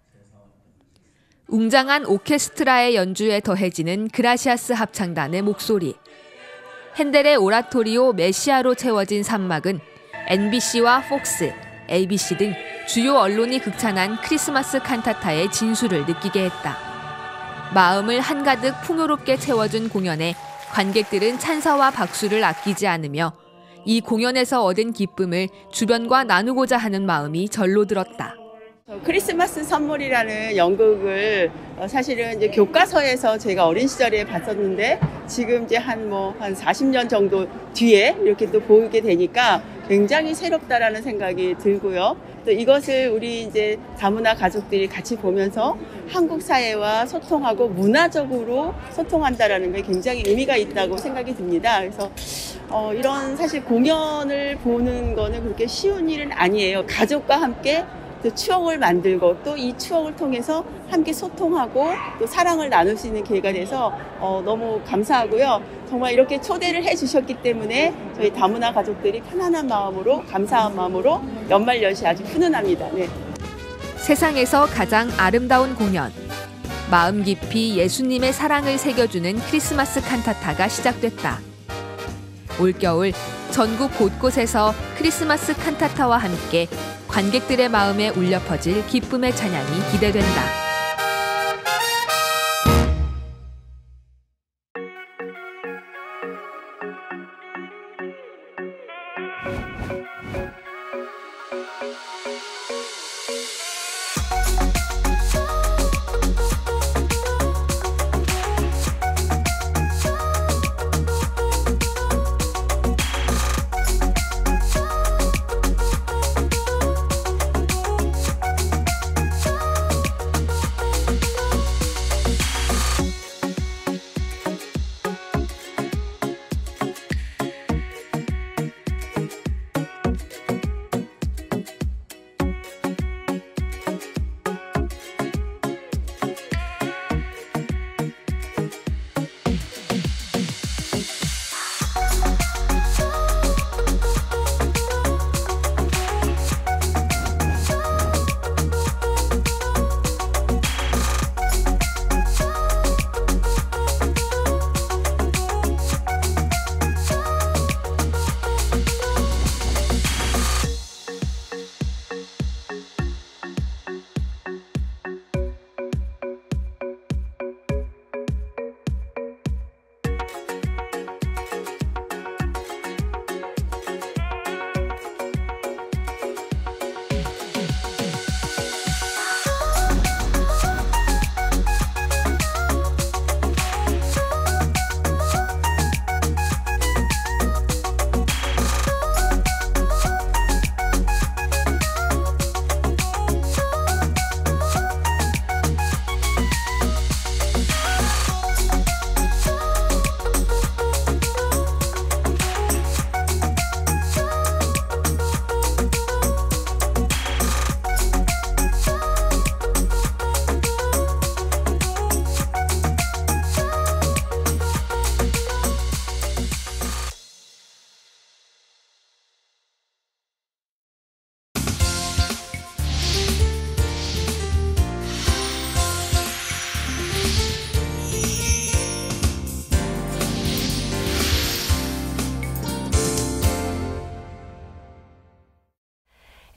웅장한 오케스트라의 연주에 더해지는 그라시아스 합창단의 목소리. 핸델의 오라토리오 메시아로 채워진 산막은 엠비씨와 폭스, 에이비씨 등 주요 언론이 극찬한 크리스마스 칸타타의 진수를 느끼게 했다. 마음을 한가득 풍요롭게 채워준 공연에 관객들은 찬사와 박수를 아끼지 않으며 이 공연에서 얻은 기쁨을 주변과 나누고자 하는 마음이 절로 들었다. 크리스마스 선물이라는 연극을 사실은 이제 교과서에서 제가 어린 시절에 봤었는데 지금 이제 한 뭐 한 사십 년 정도 뒤에 이렇게 또 보이게 되니까 굉장히 새롭다라는 생각이 들고요. 또 이것을 우리 이제 다문화 가족들이 같이 보면서 한국 사회와 소통하고 문화적으로 소통한다라는 게 굉장히 의미가 있다고 생각이 듭니다. 그래서 어, 이런 사실 공연을 보는 거는 그렇게 쉬운 일은 아니에요. 가족과 함께 또 추억을 만들고 또 이 추억을 통해서 함께 소통하고 또 사랑을 나눌 수 있는 기회가 돼서 어, 너무 감사하고요. 정말 이렇게 초대를 해주셨기 때문에 저희 다문화 가족들이 편안한 마음으로 감사한 마음으로 연말연시 아주 훈훈합니다. 네. 세상에서 가장 아름다운 공연. 마음 깊이 예수님의 사랑을 새겨주는 크리스마스 칸타타가 시작됐다. 올겨울 전국 곳곳에서 크리스마스 칸타타와 함께 관객들의 마음에 울려 퍼질 기쁨의 찬양이 기대된다.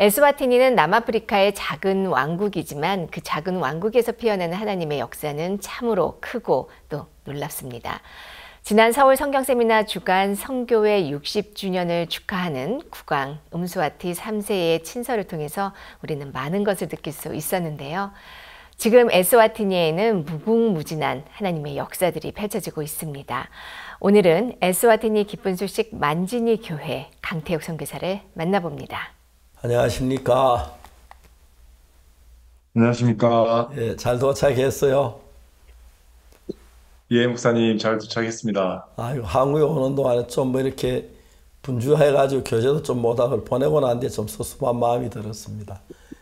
에스와티니는 남아프리카의 작은 왕국이지만 그 작은 왕국에서 피어나는 하나님의 역사는 참으로 크고 또 놀랍습니다. 지난 사월 성경세미나 주간 성교회 육십 주년을 축하하는 국왕 음스와티 삼 세의 친서를 통해서 우리는 많은 것을 느낄 수 있었는데요. 지금 에스와티니에는 무궁무진한 하나님의 역사들이 펼쳐지고 있습니다. 오늘은 에스와티니 기쁜 소식 만지니 교회 강태욱 선교사를 만나봅니다. 안녕하십니까? 안녕하십니까? 예, 잘 도착했어요. 예, 목사님 잘 도착했습니다. 아이고, 한국에 오는 동안에 좀 뭐 이렇게 분주해가지고 교재도 좀 못하고 보내고 난 뒤에 좀 섭섭한 마음이 들었습니다.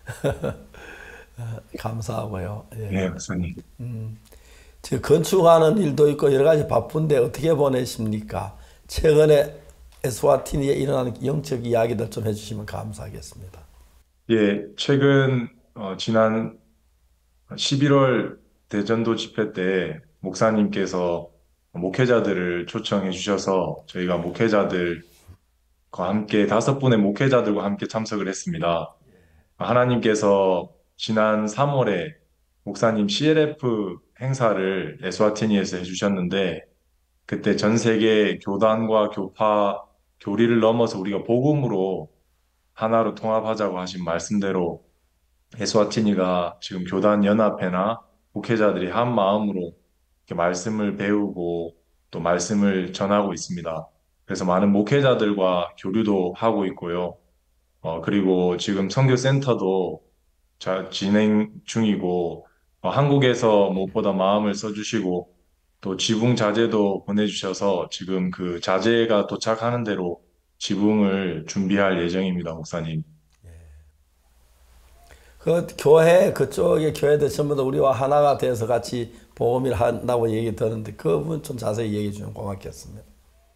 감사하고요. 예. 네, 목사님. 음, 저 건축하는 일도 있고 여러 가지 바쁜데 어떻게 보내십니까? 최근에 에스와티니에 일어나는 영적 이야기들 좀 해주시면 감사하겠습니다. 예, 최근 어, 지난 십일월 대전도 집회 때 목사님께서 목회자들을 초청해 주셔서 저희가 목회자들과 함께 다섯 분의 목회자들과 함께 참석을 했습니다. 하나님께서 지난 삼월에 목사님 씨엘에프 행사를 에스와티니에서 해주셨는데 그때 전 세계 교단과 교파, 교리를 넘어서 우리가 복음으로 하나로 통합하자고 하신 말씀대로 에스와티니가 지금 교단 연합회나 목회자들이 한 마음으로 이렇게 말씀을 배우고 또 말씀을 전하고 있습니다. 그래서 많은 목회자들과 교류도 하고 있고요. 어, 그리고 지금 선교센터도 잘 진행 중이고 어, 한국에서 무엇보다 마음을 써주시고 또 지붕 자재도 보내주셔서 지금 그 자재가 도착하는 대로 지붕을 준비할 예정입니다, 목사님. 그 교회 그쪽의 교회들 전부 다 우리와 하나가 돼서 같이 복음을 한다고 얘기 듣는데 그 부분 좀 자세히 얘기해 주면 고맙겠습니다.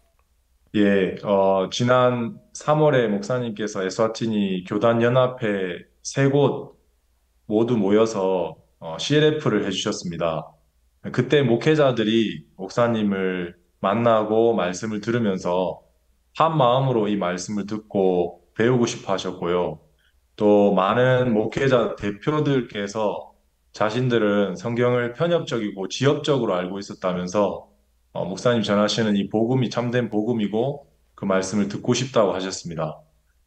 예, 어, 지난 삼월에 목사님께서 에스와티니 교단연합회 세 곳 모두 모여서 어, 씨엘에프를 해주셨습니다. 그때 목회자들이 목사님을 만나고 말씀을 들으면서 한 마음으로 이 말씀을 듣고 배우고 싶어 하셨고요. 또 많은 목회자 대표들께서 자신들은 성경을 편협적이고 지엽적으로 알고 있었다면서 어, 목사님 전하시는 이 복음이 참된 복음이고 그 말씀을 듣고 싶다고 하셨습니다.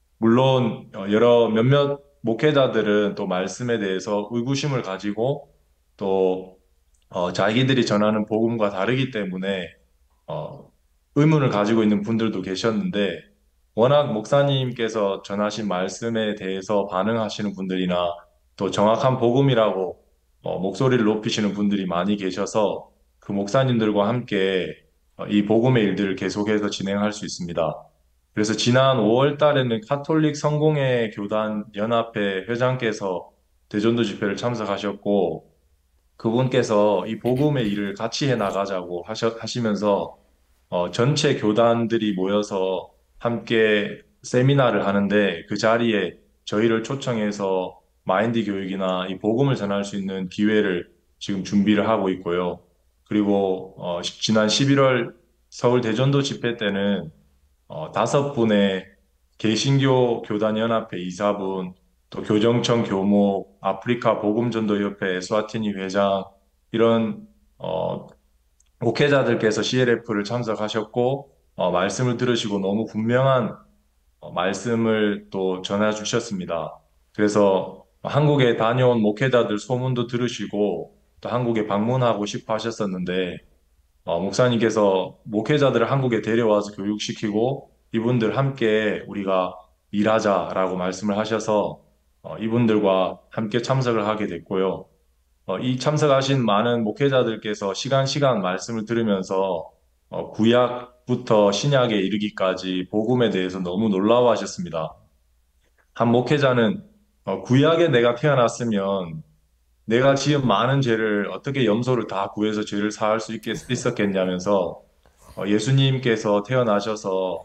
물론 어, 여러 몇몇 목회자들은 또 말씀에 대해서 의구심을 가지고 또 어, 자기들이 전하는 복음과 다르기 때문에 어, 의문을 가지고 있는 분들도 계셨는데 워낙 목사님께서 전하신 말씀에 대해서 반응하시는 분들이나 또 정확한 복음이라고 어, 목소리를 높이시는 분들이 많이 계셔서 그 목사님들과 함께 어, 이 복음의 일들을 계속해서 진행할 수 있습니다. 그래서 지난 오월 달에는 카톨릭 성공회 교단 연합회 회장께서 대전도 집회를 참석하셨고 그분께서 이 복음의 일을 같이 해 나가자고 하셔, 하시면서 어, 전체 교단들이 모여서 함께 세미나를 하는데 그 자리에 저희를 초청해서 마인드 교육이나 이 복음을 전할 수 있는 기회를 지금 준비를 하고 있고요. 그리고 어, 지난 십일월 서울 대전도 집회 때는 어, 다섯 분의 개신교 교단연합회 이사분, 또 교정청 교목, 아프리카 복음전도협회 에스와티니 회장 이런 어, 목회자들께서 씨엘에프를 참석하셨고 어, 말씀을 들으시고 너무 분명한 어, 말씀을 또 전해 주셨습니다. 그래서 한국에 다녀온 목회자들 소문도 들으시고 또 한국에 방문하고 싶어 하셨었는데 어, 목사님께서 목회자들을 한국에 데려와서 교육시키고 이분들 함께 우리가 일하자라고 말씀을 하셔서 어, 이분들과 함께 참석을 하게 됐고요. 어, 이 참석하신 많은 목회자들께서 시간 시간 말씀을 들으면서 어, 구약부터 신약에 이르기까지 복음에 대해서 너무 놀라워하셨습니다. 한 목회자는 어, 구약에 내가 태어났으면 내가 지은 많은 죄를 어떻게 염소를 다 구해서 죄를 사할 수 있겠, 있었겠냐면서 어, 예수님께서 태어나셔서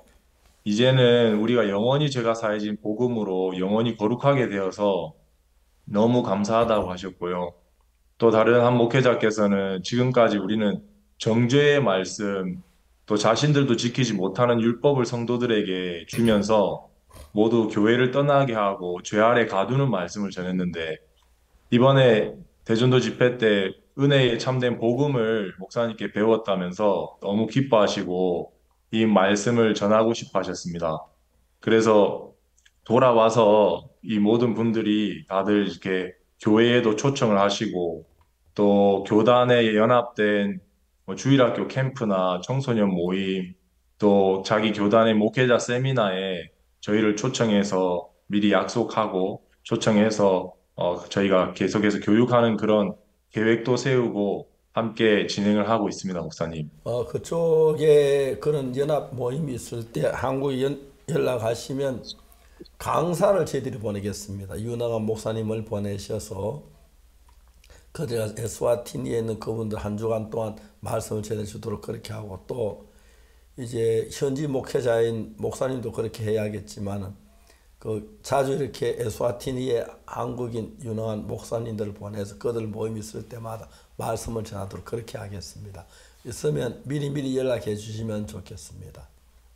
이제는 우리가 영원히 죄가 사해진 복음으로 영원히 거룩하게 되어서 너무 감사하다고 하셨고요. 또 다른 한 목회자께서는 지금까지 우리는 정죄의 말씀, 또 자신들도 지키지 못하는 율법을 성도들에게 주면서 모두 교회를 떠나게 하고 죄 아래 가두는 말씀을 전했는데 이번에 대전도 집회 때 은혜의 참된 복음을 목사님께 배웠다면서 너무 기뻐하시고 이 말씀을 전하고 싶어 하셨습니다. 그래서 돌아와서 이 모든 분들이 다들 이렇게 교회에도 초청을 하시고 또 교단에 연합된 뭐 주일학교 캠프나 청소년 모임 또 자기 교단의 목회자 세미나에 저희를 초청해서 미리 약속하고 초청해서 어, 저희가 계속해서 교육하는 그런 계획도 세우고 함께 진행을 하고 있습니다, 목사님. 어, 그쪽에 그런 연합 모임이 있을 때 한국에 연, 연락하시면 강사를 저희들이 보내겠습니다. 유능한 목사님을 보내셔서 그제가 에스와티니에 있는 그분들 한 주간 동안 말씀을 전해주도록 그렇게 하고 또 이제 현지 목회자인 목사님도 그렇게 해야겠지만은 그 자주 이렇게 에스와티니에 한국인 유능한 목사님들을 보내서 그들 모임 있을 때마다 말씀을 전하도록 그렇게 하겠습니다. 있으면 미리미리 연락해 주시면 좋겠습니다.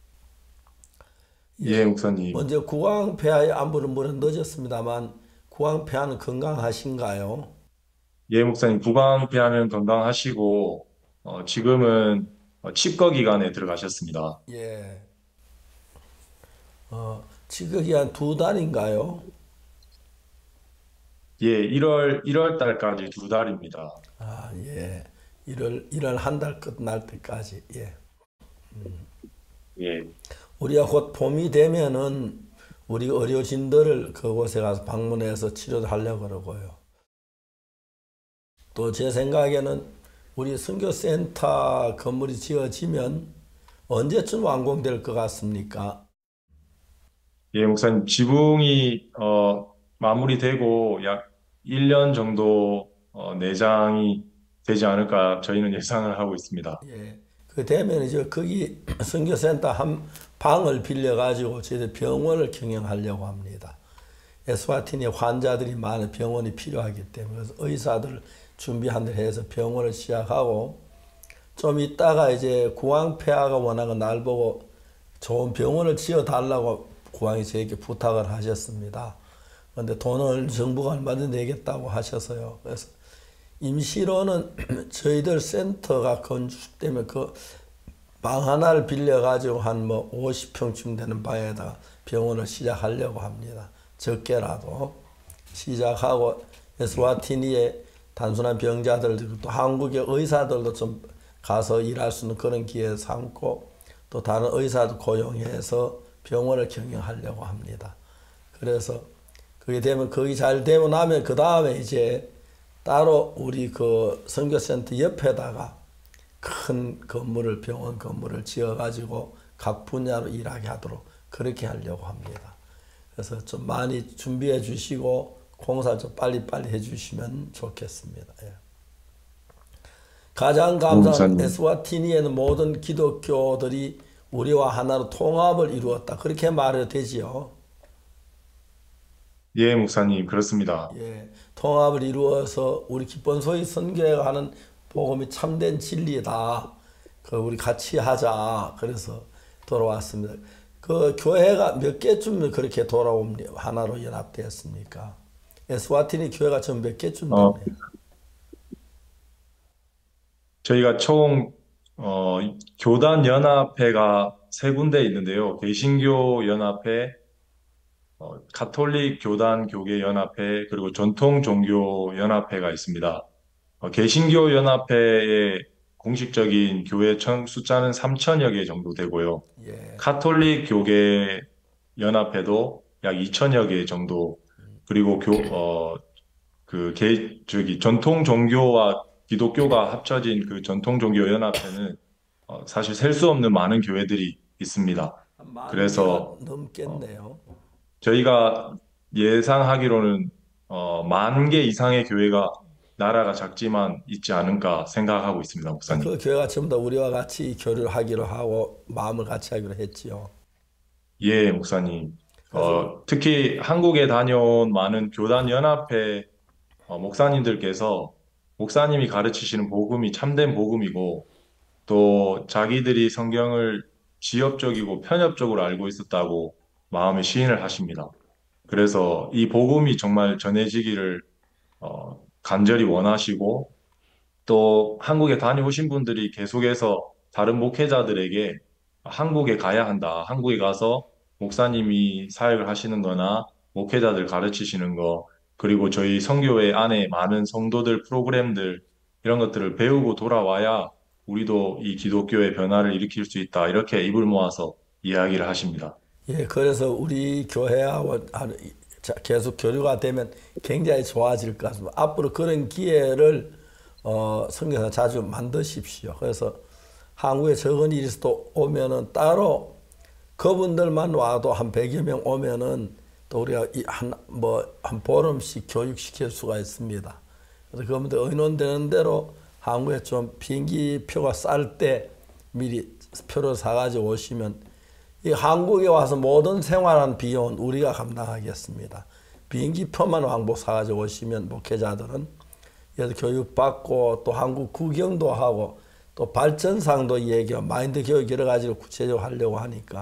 예, 목사님. 먼저 구강폐하의 안부는 물은 늦었습니다만 구강폐하는 건강하신가요? 예, 목사님. 구강폐하는 건강하시고 어, 지금은 어, 치과 기간에 들어가셨습니다. 예. 어, 치과기 한 두 달인가요? 예, 일월 일월 달까지 두 달입니다. 아, 예. 일월 일월 한 달 끝날 때까지. 예. 음. 예. 우리가 곧 봄이 되면은 우리 의료진들을 그곳에 가서 방문해서 치료를 하려고 그러고요. 또 제 생각에는 우리 선교센터 건물이 지어지면 언제쯤 완공될 것 같습니까? 예, 목사님. 지붕이 어, 마무리되고 약 일 년 정도 어, 내장이 되지 않을까 저희는 예상을 하고 있습니다. 예. 그 되면 이제 거기 선교센터 한 방을 빌려 가지고 저희들 병원을 경영하려고 합니다. 에스와티니 환자들이 많은 병원이 필요하기 때문에 그래서 의사들 준비한 데 해서 병원을 시작하고 좀 있다가 이제 구강폐하가 워낙 날 보고 좋은 병원을 지어 달라고 구왕이 저에게 부탁을 하셨습니다. 그런데 돈을 정부가 얼마든지 내겠다고 하셔서요. 그래서 임시로는 저희들 센터가 건축되면 그 방 하나를 빌려가지고 한 뭐 오십 평쯤 되는 방에다가 병원을 시작하려고 합니다. 적게라도 시작하고 에스와티니에 단순한 병자들 또 한국의 의사들도 좀 가서 일할 수 있는 그런 기회 삼고 또 다른 의사도 고용해서 병원을 경영하려고 합니다. 그래서 그게 되면 거기 잘 되고 나면 그 다음에 이제 따로 우리 그 선교센터 옆에다가 큰 건물을 병원 건물을 지어 가지고 각 분야로 일하게 하도록 그렇게 하려고 합니다. 그래서 좀 많이 준비해 주시고 공사 좀 빨리빨리 해 주시면 좋겠습니다. 예. 가장 감사한 에스와티니에는 모든 기독교들이 우리와 하나로 통합을 이루었다. 그렇게 말해도 되지요. 예, 목사님. 그렇습니다. 예, 통합을 이루어서 우리 기쁜 소위 선교에 가는 복음이 참된 진리다. 그 우리 같이 하자. 그래서 돌아왔습니다. 그 교회가 몇 개쯤 그렇게 돌아옵니다. 하나로 연합되었습니까? 에스와티니 교회가 좀 몇 개쯤 되네요. 어, 저희가 총 어, 교단 연합회가 세 군데 있는데요. 개신교 연합회, 어, 가톨릭 교단 교계 연합회, 그리고 전통 종교 연합회가 있습니다. 어, 개신교 연합회의 공식적인 교회청 숫자는 삼천여 개 정도 되고요. 예. 가톨릭 교계 연합회도 약 이천여 개 정도, 그리고 교, 어, 그, 개, 저기, 전통 종교와 기독교가 합쳐진 그 전통 종교 연합회는 어, 사실 셀 수 없는 많은 교회들이 있습니다. 그래서 넘겠네요. 어, 저희가 예상하기로는 어, 만 개 이상의 교회가 나라가 작지만 있지 않을까 생각하고 있습니다, 목사님. 그 교회가 전부 다 우리와 같이 교류를 하기로 하고 마음을 같이 하기로 했지요. 예, 목사님. 어, 특히 한국에 다녀온 많은 교단 연합회 어, 목사님들께서 목사님이 가르치시는 복음이 참된 복음이고 또 자기들이 성경을 지엽적이고 편협적으로 알고 있었다고 마음에 시인을 하십니다. 그래서 이 복음이 정말 전해지기를 어, 간절히 원하시고 또 한국에 다녀오신 분들이 계속해서 다른 목회자들에게 한국에 가야 한다. 한국에 가서 목사님이 사역을 하시는 거나 목회자들 가르치시는 거, 그리고 저희 선교회 안에 많은 성도들 프로그램들 이런 것들을 배우고 돌아와야 우리도 이 기독교의 변화를 일으킬 수 있다. 이렇게 입을 모아서 이야기를 하십니다. 예, 그래서 우리 교회와 계속 교류가 되면 굉장히 좋아질 것 같습니다. 앞으로 그런 기회를 어, 선교사 자주 만드십시오. 그래서 한국에 적은 일이 또 오면은 따로 그분들만 와도 한 백여 명 오면은 또 우리가 한, 뭐, 한 보름씩 교육시킬 수가 있습니다. 그래서 그분들 의논되는 대로 한국에 좀 비행기 표가 쌀 때 미리 표를 사가지고 오시면 이 한국에 와서 모든 생활한 비용은 우리가 감당하겠습니다. 비행기 표만 왕복 사가지고 오시면 목회자들은 그래서 교육받고 또 한국 구경도 하고 또 발전상도 얘기하고 마인드 교육 여러 가지를 구체적으로 하려고 하니까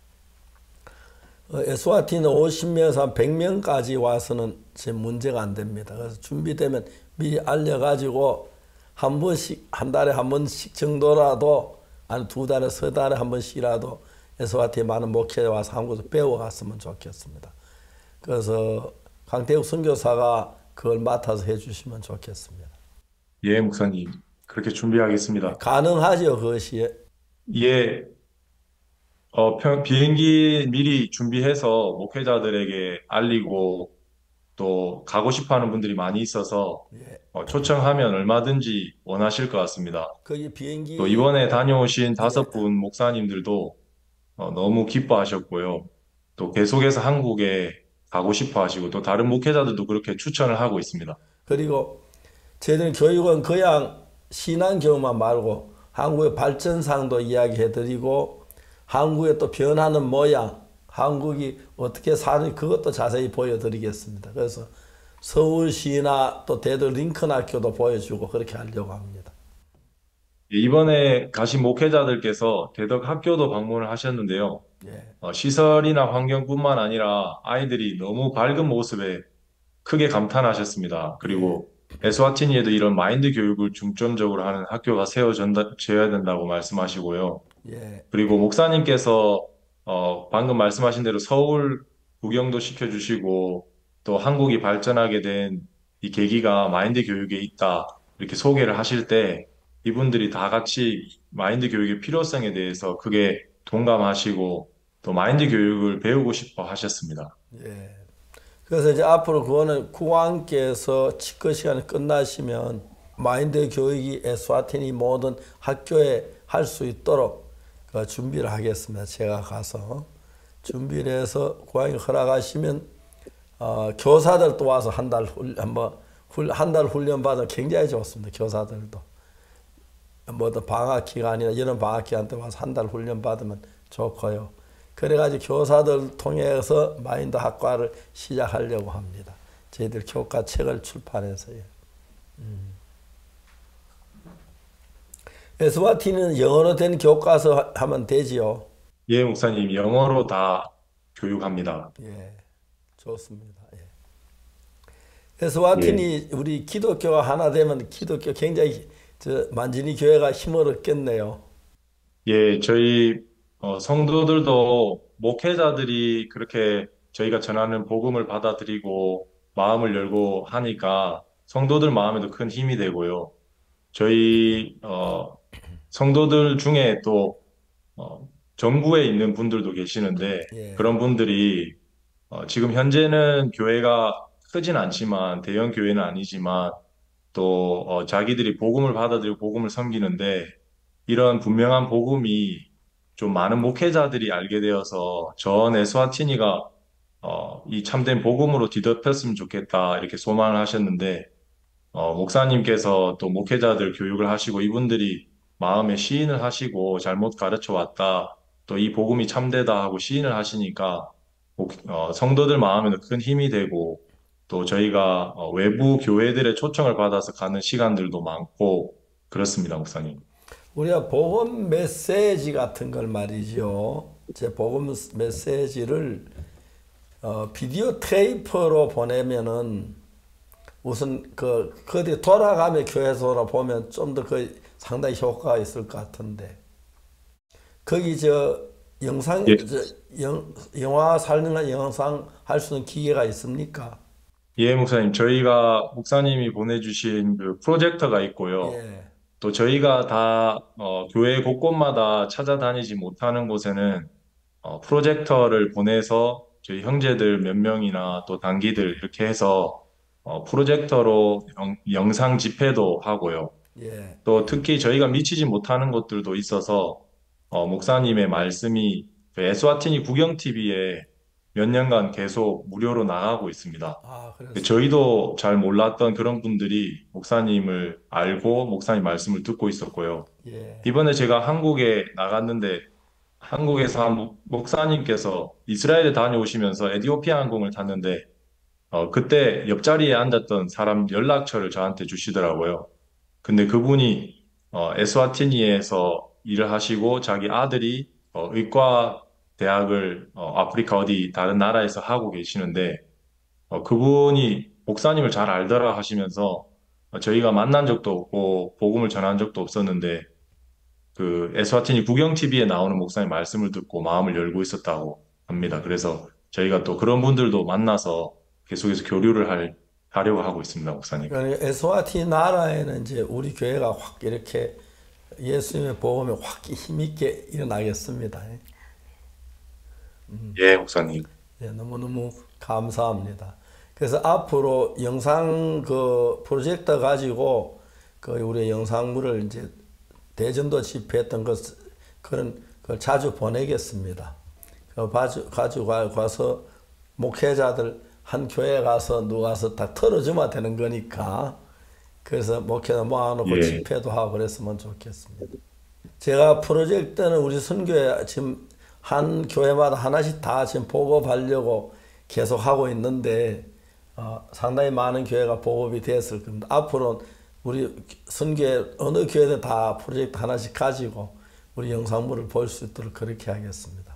에스와티는 오십 명에서 한 백 명까지 와서는 제 문제가 안 됩니다. 그래서 준비되면 미리 알려가지고 한 번씩 한 달에 한 번씩 정도라도 아니 두 달에 세 달에 한 번씩이라도 에스와티에 많은 목회자 와서 한국에서 배워갔으면 좋겠습니다. 그래서 강태욱 선교사가 그걸 맡아서 해주시면 좋겠습니다. 예, 목사님. 그렇게 준비하겠습니다. 가능하죠, 그것이? 예. 어, 평, 비행기 미리 준비해서 목회자들에게 알리고 또 가고 싶어 하는 분들이 많이 있어서 예. 어, 초청하면 얼마든지 원하실 것 같습니다. 거기 비행기 또 이번에 다녀오신 다섯 분 목사님들도 어, 너무 기뻐하셨고요. 또 계속해서 한국에 가고 싶어 하시고 또 다른 목회자들도 그렇게 추천을 하고 있습니다. 그리고 저희들 교육은 그냥 신앙 교육만 말고 한국의 발전상도 이야기해드리고 한국의 또 변하는 모양, 한국이 어떻게 사는지 그것도 자세히 보여드리겠습니다. 그래서 서울시나 또 대도 링컨 학교도 보여주고 그렇게 하려고 합니다. 이번에 가신 목회자들께서 대덕 학교도 방문을 하셨는데요. 예. 어, 시설이나 환경뿐만 아니라 아이들이 너무 밝은 모습에 크게 감탄하셨습니다. 그리고 에스와티니에도 이런 마인드 교육을 중점적으로 하는 학교가 세워져야 된다고 말씀하시고요. 예. 그리고 목사님께서 어, 방금 말씀하신 대로 서울 구경도 시켜주시고 또 한국이 발전하게 된 이 계기가 마인드 교육에 있다 이렇게 소개를 하실 때 이분들이 다 같이 마인드 교육의 필요성에 대해서 크게 동감하시고 또 마인드 교육을 배우고 싶어 하셨습니다. 예. 그래서 이제 앞으로 그거는 국왕께서 치과 시간이 끝나시면 마인드 교육이 에스와티니 모든 학교에 할 수 있도록 그 준비를 하겠습니다. 제가 가서 준비를 해서 국왕이 허락하시면 어, 교사들도 와서 한 달 훈련, 뭐, 한 달 훈련 받으면 굉장히 좋습니다. 교사들도. 뭐든 방학 기간이나 여름 방학 기간 때 와서 한 달 훈련 받으면 좋고요. 그래가지고 교사들 통해서 마인드 학과를 시작하려고 합니다. 저희들 교과 책을 출판해서요. 음. 에스와티는 영어로 된 교과서 하면 되지요? 예, 목사님. 영어로 다 교육합니다. 예, 좋습니다. 예. 에스와티니 예. 우리 기독교가 하나 되면 기독교 굉장히 저 만진이 교회가 힘을 얻겠네요. 예, 저희 어, 성도들도 목회자들이 그렇게 저희가 전하는 복음을 받아들이고 마음을 열고 하니까 성도들 마음에도 큰 힘이 되고요. 저희 어, 성도들 중에 또 어, 정부에 있는 분들도 계시는데 예. 그런 분들이 어, 지금 현재는 교회가 크진 않지만 대형 교회는 아니지만 또 어, 자기들이 복음을 받아들이고 복음을 섬기는데 이런 분명한 복음이 좀 많은 목회자들이 알게 되어서 전 에스와티니가 어, 이 참된 복음으로 뒤덮였으면 좋겠다 이렇게 소망을 하셨는데 어, 목사님께서 또 목회자들 교육을 하시고 이분들이 마음에 시인을 하시고 잘못 가르쳐 왔다 또 이 복음이 참되다 하고 시인을 하시니까 어, 성도들 마음에는 큰 힘이 되고 또 저희가 어, 외부 교회들의 초청을 받아서 가는 시간들도 많고 그렇습니다, 목사님. 우리가 복음 메시지 같은 걸 말이죠. 제 복음 메시지를 어, 비디오 테이프로 보내면은 우선 그 그들이 돌아가며 교회에서 보면 좀 더 그 상당히 효과가 있을 것 같은데 거기 저 영상 예. 저 영, 영화 살림과 영상 할 수 있는 기계가 있습니까? 예, 목사님. 저희가 목사님이 보내주신 그 프로젝터가 있고요. 예. 또 저희가 다 어, 교회 곳곳마다 찾아다니지 못하는 곳에는 어, 프로젝터를 보내서 저희 형제들 몇 명이나 또 단기들 이렇게 해서 어, 프로젝터로 영, 영상 집회도 하고요. 예. 또 특히 저희가 미치지 못하는 곳들도 있어서 어, 목사님의 말씀이 그 에스와티니 구경티비에 몇 년간 계속 무료로 나가고 있습니다. 아, 그 저희도 잘 몰랐던 그런 분들이 목사님을 알고 목사님 말씀을 듣고 있었고요. 예. 이번에 제가 한국에 나갔는데 한국에서 한 목- 목사님께서 이스라엘에 다녀오시면서 에티오피아 항공을 탔는데 어, 그때 옆자리에 앉았던 사람 연락처를 저한테 주시더라고요. 근데 그분이 어, 에스와티니에서 일을 하시고 자기 아들이 어, 의과 대학을 어, 아프리카 어디 다른 나라에서 하고 계시는데 어, 그분이 목사님을 잘 알더라 하시면서 어, 저희가 만난 적도 없고 복음을 전한 적도 없었는데 그 에스와티니 구경티비에 나오는 목사님 말씀을 듣고 마음을 열고 있었다고 합니다. 그래서 저희가 또 그런 분들도 만나서 계속해서 교류를 할, 하려고 하고 있습니다, 목사님. 그러니까 에스와티 나라에는 이제 우리 교회가 확 이렇게 예수님의 복음이 확 힘있게 일어나겠습니다. 음. 예, 목사님. 예, 너무너무 감사합니다. 그래서 앞으로 영상 그 프로젝터 가지고 그 우리 영상물을 이제 대전도 집회했던 것 그런 걸 자주 보내겠습니다. 그 가지고 가서 목회자들 한 교회 가서 누가 가서 다 털어주면 되는 거니까 그래서 목회자 모아놓고 예. 집회도 하고 그랬으면 좋겠습니다. 제가 프로젝트는 우리 선교회 지금 한 교회마다 하나씩 다 지금 보급하려고 계속 하고 있는데 어, 상당히 많은 교회가 보급이 됐을 겁니다. 앞으로 우리 선교회 어느 교회든 다 프로젝트 하나씩 가지고 우리 영상물을 볼 수 있도록 그렇게 하겠습니다.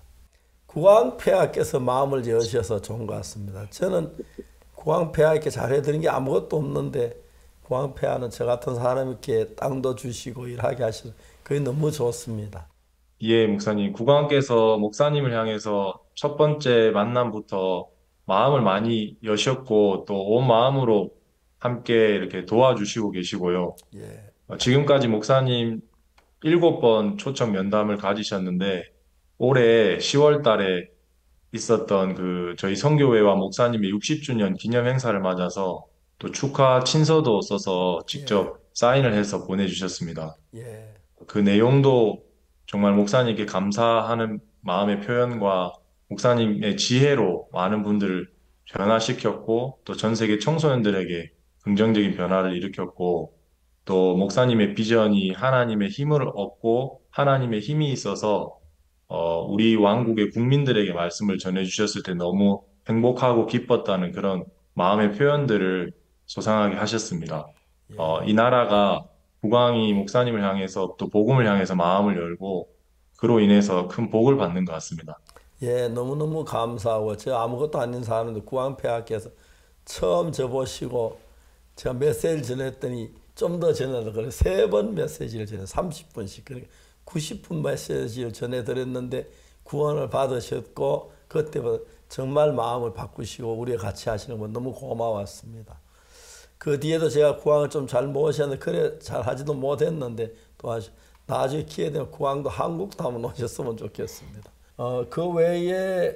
구강폐하께서 마음을 여셔서 좋은 것 같습니다. 저는 구강폐하께 잘해드린 게 아무것도 없는데 구강폐하는 저 같은 사람에게 땅도 주시고 일하게 하셔서 그게 너무 좋습니다. 예, 목사님. 국왕께서 목사님을 향해서 첫 번째 만남부터 마음을 많이 여셨고 또 온 마음으로 함께 이렇게 도와주시고 계시고요. 예. 어, 지금까지 목사님 일곱 번 초청 면담을 가지셨는데 올해 시월 달에 있었던 그 저희 선교회와 목사님의 육십 주년 기념 행사를 맞아서 또 축하 친서도 써서 직접 사인을 해서 보내주셨습니다. 예. 그 내용도 정말 목사님께 감사하는 마음의 표현과 목사님의 지혜로 많은 분들을 변화시켰고 또 전 세계 청소년들에게 긍정적인 변화를 일으켰고 또 목사님의 비전이 하나님의 힘을 얻고 하나님의 힘이 있어서 어, 우리 왕국의 국민들에게 말씀을 전해주셨을 때 너무 행복하고 기뻤다는 그런 마음의 표현들을 소상하게 하셨습니다. 어, 이 나라가 국왕이 목사님을 향해서 또 복음을 향해서 마음을 열고 그로 인해서 큰 복을 받는 것 같습니다. 예, 너무너무 감사하고 저 아무것도 아닌 사람인데 구왕폐하께서 처음 저 보시고 제가 메시지를 전했더니 좀 더 전해달라고 그래 세 번 메시지를 전해 삼십 분씩 그러니까 구십 분 메시지를 전해드렸는데 구원을 받으셨고 그때부터 정말 마음을 바꾸시고 우리가 같이 하시는 건 너무 고마웠습니다. 그 뒤에도 제가 구왕을 좀 잘 모셨는데 그래 잘 하지도 못했는데 또 나중에 기회 되면 구왕도 한국도 한번 오셨으면 좋겠습니다. 어, 그 외에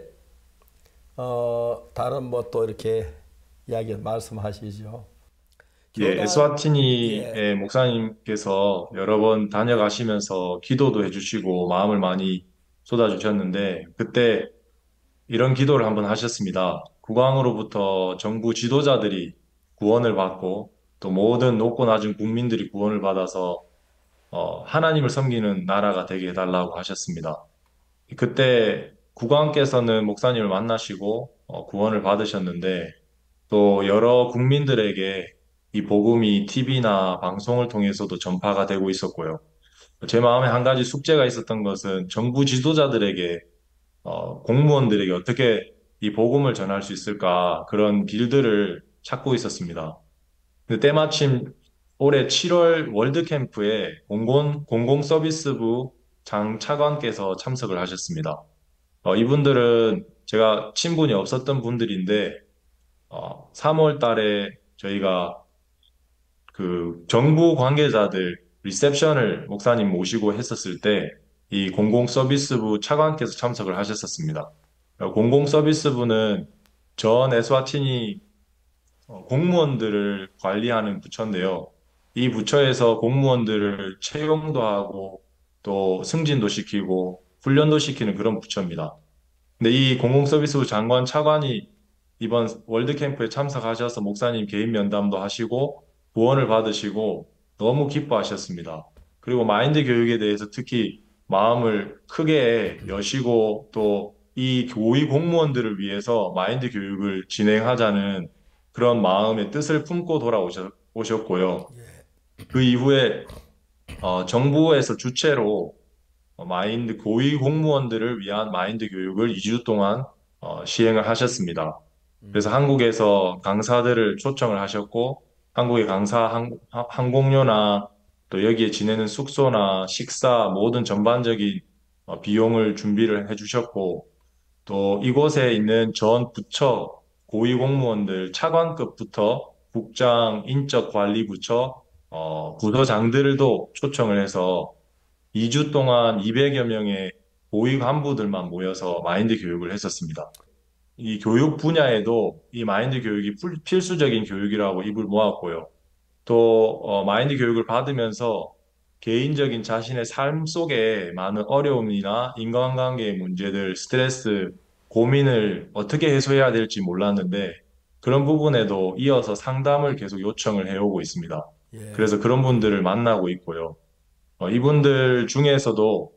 어, 다른 뭐 또 이렇게 이야기 말씀하시죠. 예, 교단- 에스와티니의 예. 목사님께서 여러 번 다녀가시면서 기도도 해주시고 마음을 많이 쏟아주셨는데 그때 이런 기도를 한번 하셨습니다. 국왕으로부터 정부 지도자들이 구원을 받고 또 모든 높고 낮은 국민들이 구원을 받아서 어, 하나님을 섬기는 나라가 되게 해달라고 하셨습니다. 그때 국왕께서는 목사님을 만나시고 어, 구원을 받으셨는데 또 여러 국민들에게 이 복음이 티비나 방송을 통해서도 전파가 되고 있었고요. 제 마음에 한 가지 숙제가 있었던 것은 정부 지도자들에게 어, 공무원들에게 어떻게 이 복음을 전할 수 있을까 그런 길들을 찾고 있었습니다. 근데 때마침 올해 칠월 월드캠프에 공공, 공공서비스부 장 차관께서 참석을 하셨습니다. 어, 이분들은 제가 친분이 없었던 분들인데 어, 삼월 달에 저희가 그 정부 관계자들 리셉션을 목사님 모시고 했었을 때 이 공공서비스부 차관께서 참석을 하셨었습니다. 어, 공공서비스부는 전 에스와티니 어, 공무원들을 관리하는 부처인데요. 이 부처에서 공무원들을 채용도 하고 또 승진도 시키고 훈련도 시키는 그런 부처입니다. 근데 이 공공서비스부 장관 차관이 이번 월드캠프에 참석하셔서 목사님 개인 면담도 하시고 구원을 받으시고 너무 기뻐하셨습니다. 그리고 마인드 교육에 대해서 특히 마음을 크게 여시고 또 이 고위 공무원들을 위해서 마인드 교육을 진행하자는 그런 마음의 뜻을 품고 돌아오셨고요. 그 이후에 어, 정부에서 주체로 어, 마인드 고위 공무원들을 위한 마인드 교육을 이 주 동안 어, 시행을 하셨습니다. 그래서 한국에서 강사들을 초청을 하셨고 한국의 강사 항, 항공료나 또 여기에 지내는 숙소나 식사 모든 전반적인 어, 비용을 준비를 해주셨고 또 이곳에 있는 전 부처 고위 공무원들 차관급부터 국장 인적관리부처 어, 부서장들도 초청을 해서 이 주 동안 이백여 명의 고위 간부들만 모여서 마인드 교육을 했었습니다. 이 교육 분야에도 이 마인드 교육이 풀- 필수적인 교육이라고 입을 모았고요. 또 어, 마인드 교육을 받으면서 개인적인 자신의 삶 속에 많은 어려움이나 인간관계의 문제들, 스트레스, 고민을 어떻게 해소해야 될지 몰랐는데 그런 부분에도 이어서 상담을 계속 요청을 해오고 있습니다. 그래서 그런 분들을 만나고 있고요. 어, 이분들 중에서도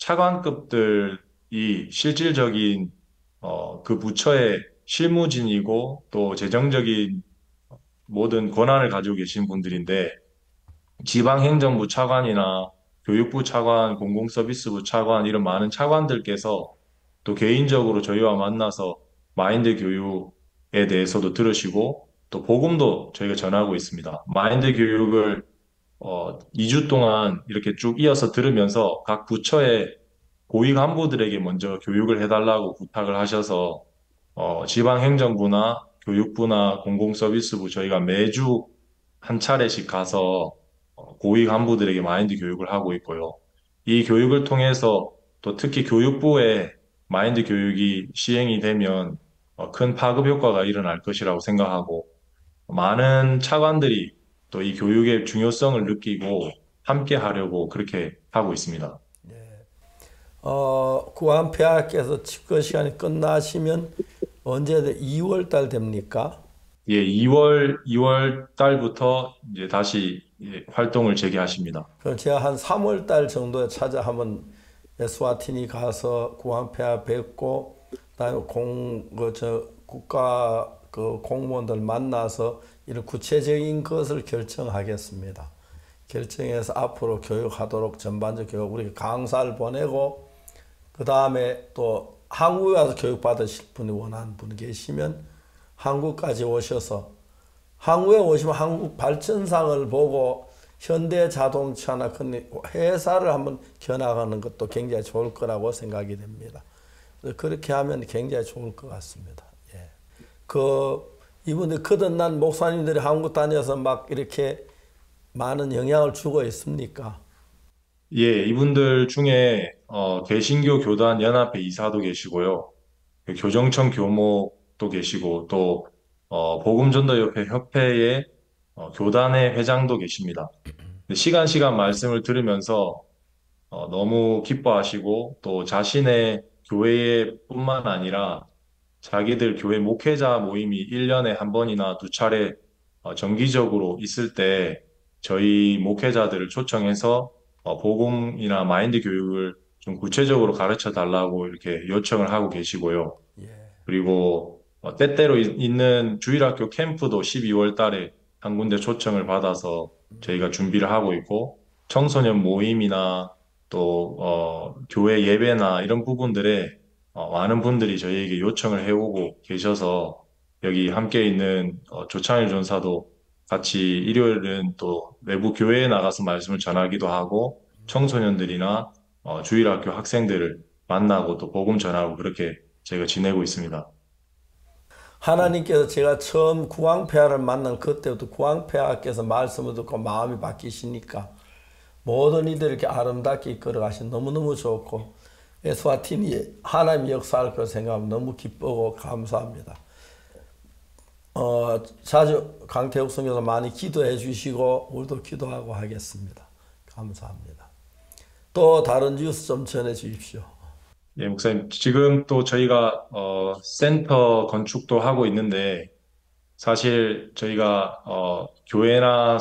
차관급들이 실질적인 어, 그 부처의 실무진이고 또 재정적인 모든 권한을 가지고 계신 분들인데 지방행정부 차관이나 교육부 차관, 공공서비스부 차관 이런 많은 차관들께서 또 개인적으로 저희와 만나서 마인드 교육에 대해서도 들으시고 또 복음도 저희가 전하고 있습니다. 마인드 교육을 어, 이 주 동안 이렇게 쭉 이어서 들으면서 각 부처의 고위 간부들에게 먼저 교육을 해달라고 부탁을 하셔서 어, 지방행정부나 교육부나 공공서비스부 저희가 매주 한 차례씩 가서 어, 고위 간부들에게 마인드 교육을 하고 있고요. 이 교육을 통해서 또 특히 교육부에 마인드 교육이 시행이 되면 어, 큰 파급 효과가 일어날 것이라고 생각하고 많은 차관들이 또 이 교육의 중요성을 느끼고 함께 하려고 그렇게 하고 있습니다. 어, 구한폐하께서 집거 시간이 끝나시면 언제 이월 달 됩니까? 예, 이월 이월 달부터 이제 다시 예, 활동을 재개하십니다. 그럼 제가 한 삼월 달 정도에 찾아 한번 에스와티니 가서 구한폐하 뵙고 그다음에 공, 그, 저, 국가 그 공무원들 만나서 이런 구체적인 것을 결정하겠습니다. 결정해서 앞으로 교육하도록 전반적 교육, 우리 강사를 보내고 그 다음에 또 한국에 와서 교육받으실 분이 원하는 분이 계시면 한국까지 오셔서 한국에 오시면 한국 발전상을 보고 현대자동차나 큰 회사를 한번 겨나가는 것도 굉장히 좋을 거라고 생각이 됩니다. 그렇게 하면 굉장히 좋을 것 같습니다. 예. 그 이분들 거듭난 목사님들이 한국 다녀서 막 이렇게 많은 영향을 주고 있습니까? 예, 이분들 중에 어, 개신교 교단 연합회 이사도 계시고요. 그 교정청 교목도 계시고 또 어, 복음전도협회 협회의 어, 교단의 회장도 계십니다. 시간 시간 말씀을 들으면서 어, 너무 기뻐하시고 또 자신의 교회에 뿐만 아니라 자기들 교회 목회자 모임이 일 년에 한 번이나 두 차례 어, 정기적으로 있을 때 저희 목회자들을 초청해서 어, 복음이나 마인드 교육을 좀 구체적으로 가르쳐 달라고 이렇게 요청을 하고 계시고요. 그리고 어, 때때로 있- 있는 주일학교 캠프도 십이월 달에 한 군데 초청을 받아서 저희가 준비를 하고 있고 청소년 모임이나 또 어, 교회 예배나 이런 부분들에 어, 많은 분들이 저희에게 요청을 해오고 계셔서 여기 함께 있는 어, 조창일 전사도 같이 일요일은 또 외부 교회에 나가서 말씀을 전하기도 하고 청소년들이나 어, 주일학교 학생들을 만나고 또 복음 전하고 그렇게 저희가 지내고 있습니다. 하나님께서 제가 처음 구왕폐하를 만난 그때부터 구왕폐하께서 말씀을 듣고 마음이 바뀌시니까 모든 이들 이렇게 아름답게 이끌어가신 너무너무 좋고 에스와티니 하나님이 역사할 걸 생각하면 너무 기쁘고 감사합니다. 어, 자주 강태욱 선교사 많이 기도해 주시고 우리도 기도하고 하겠습니다. 감사합니다. 또 다른 뉴스 좀 전해 주십시오. 예, 목사님. 지금 또 저희가 어, 센터 건축도 하고 있는데 사실 저희가 어, 교회나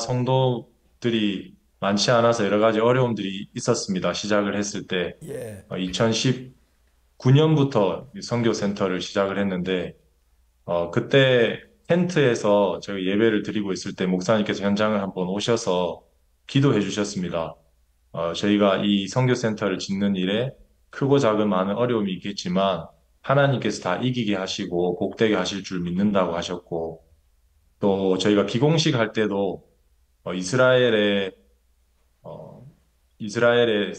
성도들이 많지 않아서 여러 가지 어려움들이 있었습니다. 시작을 했을 때 예. 어, 이천십구 년부터 선교센터를 시작을 했는데 어, 그때 텐트에서 저희 예배를 드리고 있을 때 목사님께서 현장을 한번 오셔서 기도해 주셨습니다. 어, 저희가 이 선교센터를 짓는 일에 크고 작은 많은 어려움이 있겠지만 하나님께서 다 이기게 하시고 복되게 하실 줄 믿는다고 하셨고 또 저희가 기공식 할 때도 어, 이스라엘의 어, 이스라엘의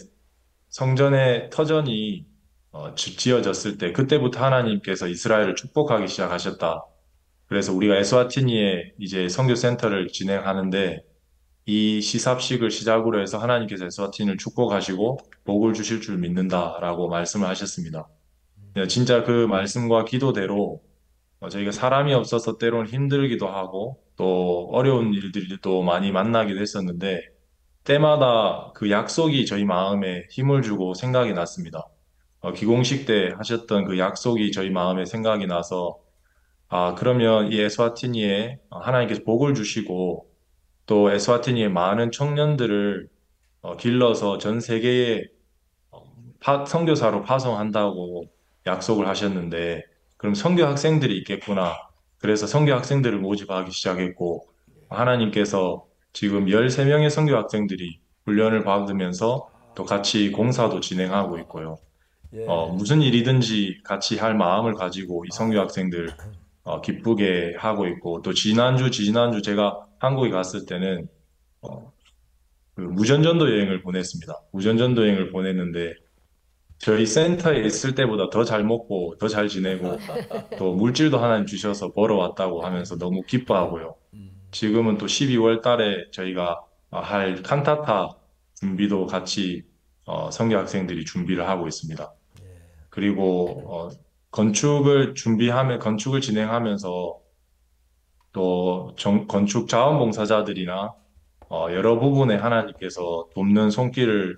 성전의 터전이 어, 지- 지어졌을 때 그때부터 하나님께서 이스라엘을 축복하기 시작하셨다. 그래서 우리가 에스와티니에 이제 선교센터를 진행하는데 이 시삽식을 시작으로 해서 하나님께서 에스와티니를 축복하시고 복을 주실 줄 믿는다라고 말씀을 하셨습니다. 네, 진짜 그 말씀과 기도대로 어, 저희가 사람이 없어서 때로는 힘들기도 하고 또 어려운 일들이 또 많이 만나기도 했었는데 때마다 그 약속이 저희 마음에 힘을 주고 생각이 났습니다. 어, 기공식 때 하셨던 그 약속이 저희 마음에 생각이 나서 아, 그러면 이 에스와티니에 하나님께서 복을 주시고 또 에스와티니의 많은 청년들을 어, 길러서 전 세계에 파- 선교사로 파송한다고 약속을 하셨는데 그럼 선교 학생들이 있겠구나. 그래서 선교 학생들을 모집하기 시작했고 하나님께서 지금 열세 명의 선교 학생들이 훈련을 받으면서 또 같이 공사도 진행하고 있고요. 예. 어, 무슨 일이든지 같이 할 마음을 가지고 이 선교 학생들 어, 기쁘게 하고 있고 또 지난주 지난주 제가 한국에 갔을 때는 어, 그 무전전도 여행을 보냈습니다. 무전전도 여행을 보냈는데 저희 센터에 있을 때보다 더 잘 먹고 더 잘 지내고 또 물질도 하나님 주셔서 벌어왔다고 하면서 너무 기뻐하고요. 지금은 또 십이월 달에 저희가 할 칸타타 준비도 같이 어, 선교 학생들이 준비를 하고 있습니다. 그리고 어, 건축을 준비하면 건축을 진행하면서 또 정- 건축 자원봉사자들이나 어, 여러 부분에 하나님께서 돕는 손길을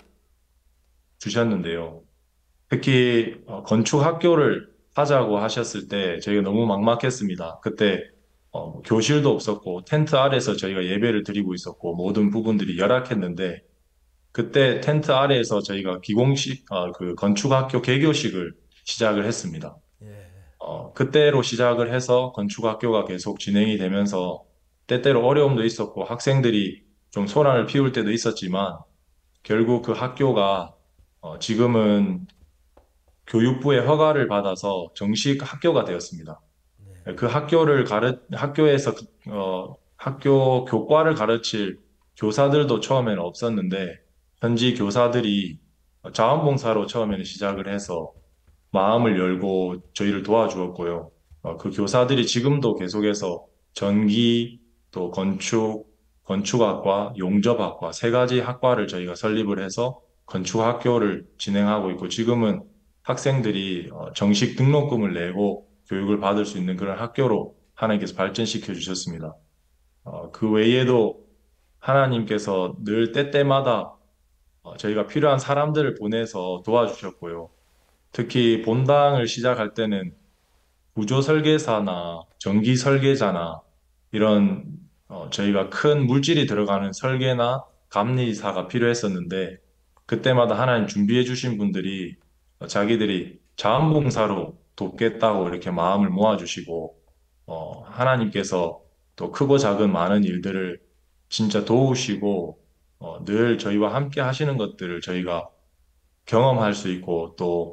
주셨는데요. 특히 어, 건축 학교를 하자고 하셨을 때 저희가 너무 막막했습니다. 그때 어, 교실도 없었고 텐트 아래에서 저희가 예배를 드리고 있었고 모든 부분들이 열악했는데 그때 텐트 아래에서 저희가 기공식 어, 그 건축 학교 개교식을 시작을 했습니다. 어, 그때로 시작을 해서 건축 학교가 계속 진행이 되면서 때때로 어려움도 있었고 학생들이 좀 소란을 피울 때도 있었지만 결국 그 학교가 어, 지금은 교육부의 허가를 받아서 정식 학교가 되었습니다. 그 학교를 가르, 학교에서, 어, 학교 교과를 가르칠 교사들도 처음에는 없었는데, 현지 교사들이 자원봉사로 처음에는 시작을 해서 마음을 열고 저희를 도와주었고요. 어, 그 교사들이 지금도 계속해서 전기, 또 건축, 건축학과, 용접학과 세 가지 학과를 저희가 설립을 해서 건축학교를 진행하고 있고, 지금은 학생들이 어, 정식 등록금을 내고 교육을 받을 수 있는 그런 학교로 하나님께서 발전시켜 주셨습니다. 어, 그 외에도 하나님께서 늘 때때마다 어, 저희가 필요한 사람들을 보내서 도와주셨고요. 특히 본당을 시작할 때는 구조 설계사나 전기 설계자나 이런 어, 저희가 큰 물질이 들어가는 설계나 감리사가 필요했었는데 그때마다 하나님 준비해 주신 분들이 어, 자기들이 자원봉사로 돕겠다고 이렇게 마음을 모아주시고 어, 하나님께서 또 크고 작은 많은 일들을 진짜 도우시고 어, 늘 저희와 함께 하시는 것들을 저희가 경험할 수 있고 또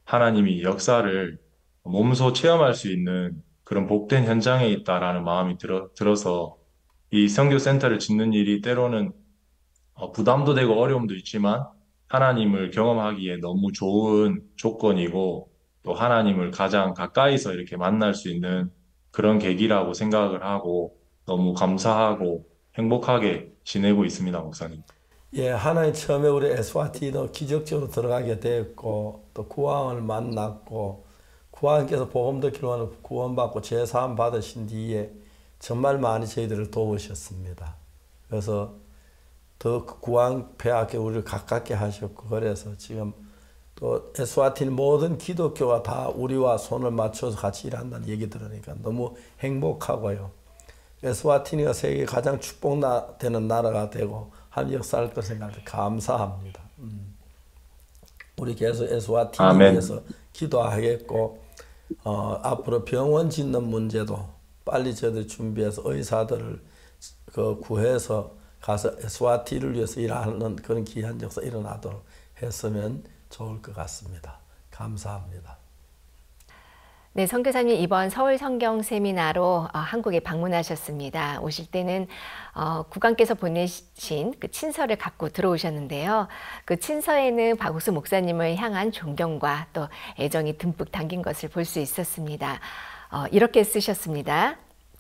하나님이 역사를 몸소 체험할 수 있는 그런 복된 현장에 있다라는 마음이 들어, 들어서 이 선교센터를 짓는 일이 때로는 어, 부담도 되고 어려움도 있지만 하나님을 경험하기에 너무 좋은 조건이고 또 하나님을 가장 가까이서 이렇게 만날 수 있는 그런 계기라고 생각을 하고 너무 감사하고 행복하게 지내고 있습니다, 목사님. 예, 하나님 처음에 우리 에스와티도 기적적으로 들어가게 됐고 또 구왕을 만났고 구왕께서 복음 듣기로는 구원받고 제사함 받으신 뒤에 정말 많이 저희들을 도우셨습니다. 그래서 더 구왕 폐하께 우리를 가깝게 하셨고 그래서 지금 또 에스와티니 모든 기독교가 다 우리와 손을 맞춰서 같이 일한다는 얘기 들으니까 너무 행복하고요. 에스와티니가 세계 가장 축복되는 나라가 되고 한 역사할 것 생각해 감사합니다. 음. 우리 계속 에스와티니 위해서 기도하겠고 어, 앞으로 병원 짓는 문제도 빨리 저희들 준비해서 의사들을 그 구해서 가서 에스와티를 위해서 일하는 그런 귀한 역사 일어나도록 했으면 좋을 것 같습니다. 감사합니다. 네, 선교사님 이번 서울 성경 세미나로 어, 한국에 방문하셨습니다. 오실 때는 어, 국왕께서 보내신 그 친서를 갖고 들어오셨는데요. 그 친서에는 박옥수 목사님을 향한 존경과 또 애정이 듬뿍 담긴 것을 볼 수 있었습니다. 어, 이렇게 쓰셨습니다.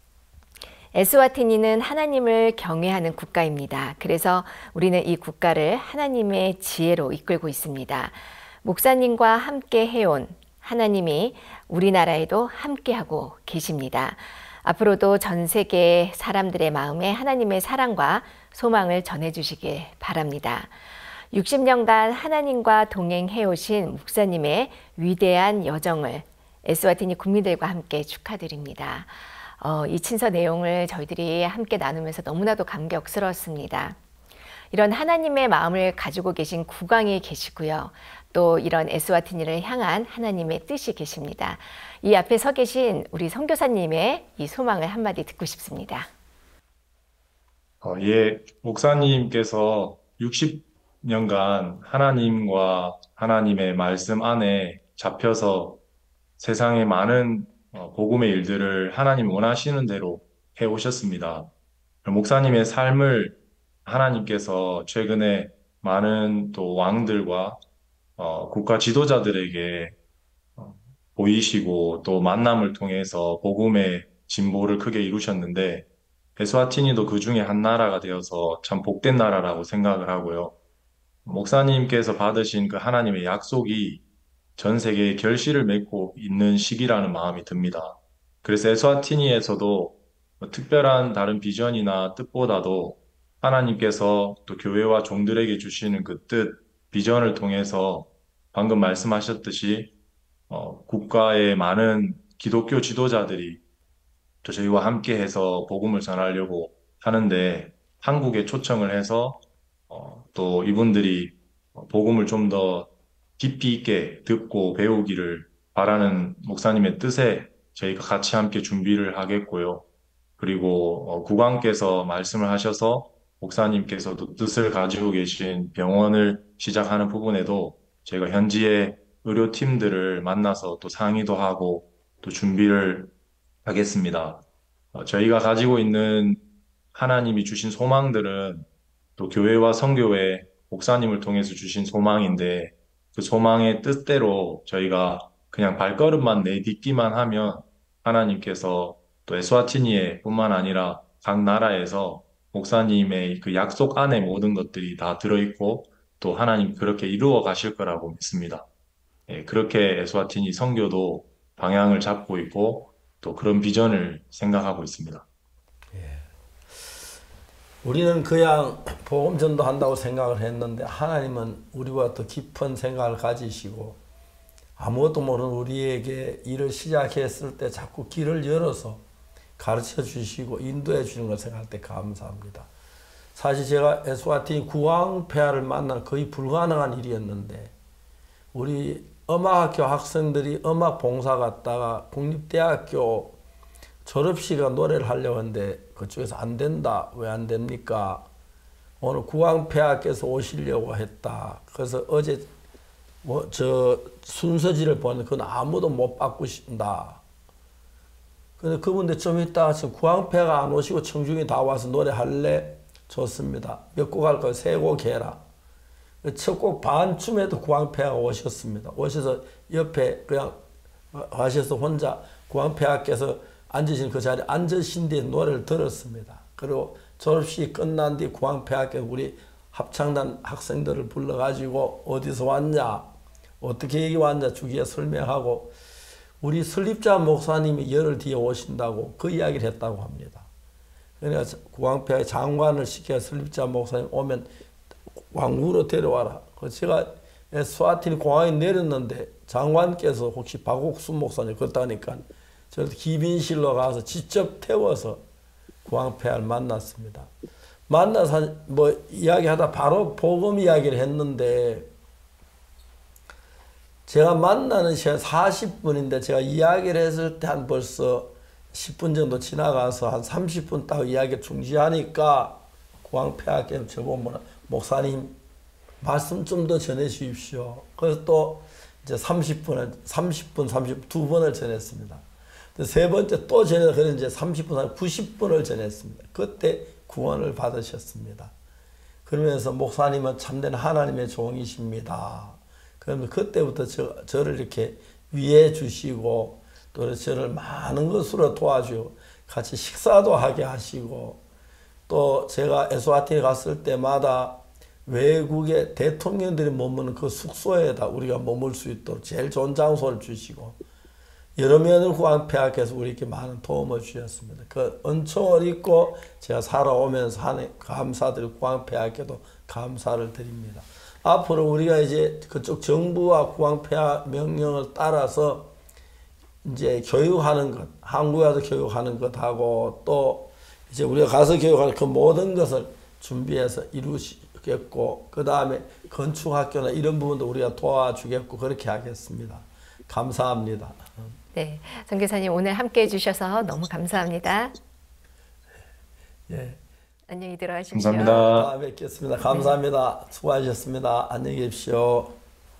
에스와티니는 하나님을 경외하는 국가입니다. 그래서 우리는 이 국가를 하나님의 지혜로 이끌고 있습니다. 목사님과 함께 해온 하나님이 우리나라에도 함께하고 계십니다. 앞으로도 전 세계 사람들의 마음에 하나님의 사랑과 소망을 전해주시길 바랍니다. 육십 년간 하나님과 동행해오신 목사님의 위대한 여정을 에스와티니 국민들과 함께 축하드립니다. 어, 이 친서 내용을 저희들이 함께 나누면서 너무나도 감격스러웠습니다. 이런 하나님의 마음을 가지고 계신 국왕이 계시고요. 또 이런 에스와티니를 향한 하나님의 뜻이 계십니다. 이 앞에 서 계신 우리 선교사님의 이 소망을 한마디 듣고 싶습니다. 어, 예, 목사님께서 육십 년간 하나님과 하나님의 말씀 안에 잡혀서 세상의 많은 어, 복음의 일들을 하나님 원하시는 대로 해오셨습니다. 목사님의 삶을 하나님께서 최근에 많은 또 왕들과 어, 국가 지도자들에게 어, 보이시고 또 만남을 통해서 복음의 진보를 크게 이루셨는데 에스와티니도 그 중에 한 나라가 되어서 참 복된 나라라고 생각을 하고요. 목사님께서 받으신 그 하나님의 약속이 전 세계에 결실을 맺고 있는 시기라는 마음이 듭니다. 그래서 에스와티니에서도 뭐 특별한 다른 비전이나 뜻보다도 하나님께서 또 교회와 종들에게 주시는 그 뜻, 비전을 통해서 방금 말씀하셨듯이 어, 국가의 많은 기독교 지도자들이 또 저희와 함께해서 복음을 전하려고 하는데 한국에 초청을 해서 어, 또 이분들이 복음을 좀 더 깊이 있게 듣고 배우기를 바라는 목사님의 뜻에 저희가 같이 함께 준비를 하겠고요. 그리고 어, 국왕께서 말씀을 하셔서 목사님께서도 뜻을 가지고 계신 병원을 시작하는 부분에도 저희가 현지의 의료팀들을 만나서 또 상의도 하고 또 준비를 하겠습니다. 어, 저희가 가지고 있는 하나님이 주신 소망들은 또 교회와 선교회 목사님을 통해서 주신 소망인데 그 소망의 뜻대로 저희가 그냥 발걸음만 내딛기만 하면 하나님께서 또 에스와티니에 뿐만 아니라 각 나라에서 목사님의 그 약속 안에 모든 것들이 다 들어있고 또 하나님 그렇게 이루어 가실 거라고 믿습니다. 예, 그렇게 에스와티니 선교도 방향을 잡고 있고 또 그런 비전을 생각하고 있습니다. 우리는 그냥 복음 전도한다고 생각을 했는데 하나님은 우리와 더 깊은 생각을 가지시고 아무것도 모르는 우리에게 일을 시작했을 때 자꾸 길을 열어서 가르쳐 주시고 인도해 주는 걸 생각할 때 감사합니다. 사실 제가 에스와티니 구왕 폐하를 만난 거의 불가능한 일이었는데 우리 음악학교 학생들이 음악 봉사 갔다가 국립대학교 졸업식에 노래를 하려고 하는데 그쪽에서 안 된다. 왜 안 됩니까? 오늘 구왕 폐하께서 오시려고 했다. 그래서 어제 뭐, 저 순서지를 보는 그건 아무도 못 바꾸신다. 근데 그분들 좀 이따 지금 구황폐하가 안 오시고 청중이 다 와서 노래할래? 좋습니다. 몇 곡 할 거예요? 세 곡 해라. 첫 곡 반쯤에도 구황폐하가 오셨습니다. 오셔서 옆에 그냥 하셔서 혼자 구황폐하께서 앉으신 그 자리에 앉으신 뒤에 노래를 들었습니다. 그리고 졸업식이 끝난 뒤 구황폐하께서 우리 합창단 학생들을 불러가지고 어디서 왔냐, 어떻게 여기 왔냐 주기에 설명하고 우리 설립자 목사님이 열흘 뒤에 오신다고 그 이야기를 했다고 합니다. 그러니까 구황폐하 장관을 시켜 설립자 목사님 오면 왕궁으로 데려와라. 제가 에스와티니 공항에 내렸는데 장관께서 혹시 박옥순 목사님 그렇다니까 저를 기빈실로 가서 직접 태워서 구황폐하를 만났습니다. 만나서 뭐 이야기하다 바로 복음 이야기를 했는데 제가 만나는 시간 사십 분인데 제가 이야기를 했을 때 한 벌써 십 분 정도 지나가서 한 삼십 분 딱 이야기를 중지하니까 구황폐하께서 저보면 목사님 말씀 좀 더 전해 주십시오. 그래서 또 이제 삼십 분을 삼십 분 삼십 분 두 번을 전했습니다. 세 번째 또 전해서 그래서 이제 삼십 분 구십 분을 전했습니다. 그때 구원을 받으셨습니다. 그러면서 목사님은 참된 하나님의 종이십니다. 그러면 그때부터 저, 저를 이렇게 위해 주시고 또 저를 많은 것으로 도와주고 같이 식사도 하게 하시고 또 제가 에스와티니 갔을 때마다 외국의 대통령들이 머무는 그 숙소에다 우리가 머물 수 있도록 제일 좋은 장소를 주시고 여러 면을 구황폐하께서 우리에게 많은 도움을 주셨습니다. 그 은총을 잊고 제가 살아오면서 하는 감사드리고 구황폐하께도 감사를 드립니다. 앞으로 우리가 이제 그쪽 정부와 구황폐하 명령을 따라서 이제 교육하는 것, 한국에 와서 교육하는 것하고 또 이제 우리가 가서 교육하는 그 모든 것을 준비해서 이루시겠고 그 다음에 건축학교나 이런 부분도 우리가 도와주겠고 그렇게 하겠습니다. 감사합니다. 네, 선교사님 오늘 함께해 주셔서 너무 감사합니다. 예. 안녕히 들어가십시오. 감사합니다. 다음에 뵙겠습니다. 감사합니다. 네. 수고하셨습니다. 안녕히 계십시오.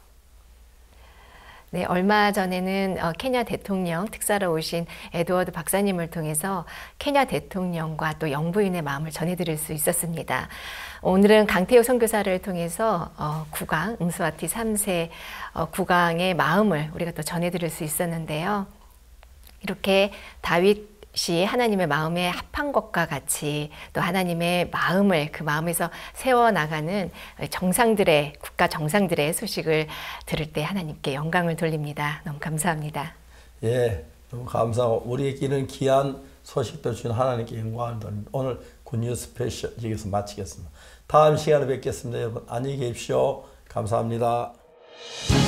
네, 얼마 전에는 케냐 대통령 특사로 오신 에드워드 박사님을 통해서 케냐 대통령과 또 영부인의 마음을 전해드릴 수 있었습니다. 오늘은 강태호 선교사를 통해서 어, 국왕 응스와티 삼 세 어, 국왕의 마음을 우리가 또 전해드릴 수 있었는데요. 이렇게 다윗이 하나님의 마음에 합한 것과 같이 또 하나님의 마음을 그 마음에서 세워나가는 정상들의 국가 정상들의 소식을 들을 때 하나님께 영광을 돌립니다. 너무 감사합니다. 예, 너무 감사하고 우리에게 이런 귀한 소식들 주신 하나님께 영광을 돌립니다. 오늘 굿뉴스 스페셜 여기서 마치겠습니다. 다음 시간에 뵙겠습니다. 여러분 안녕히 계십시오. 감사합니다.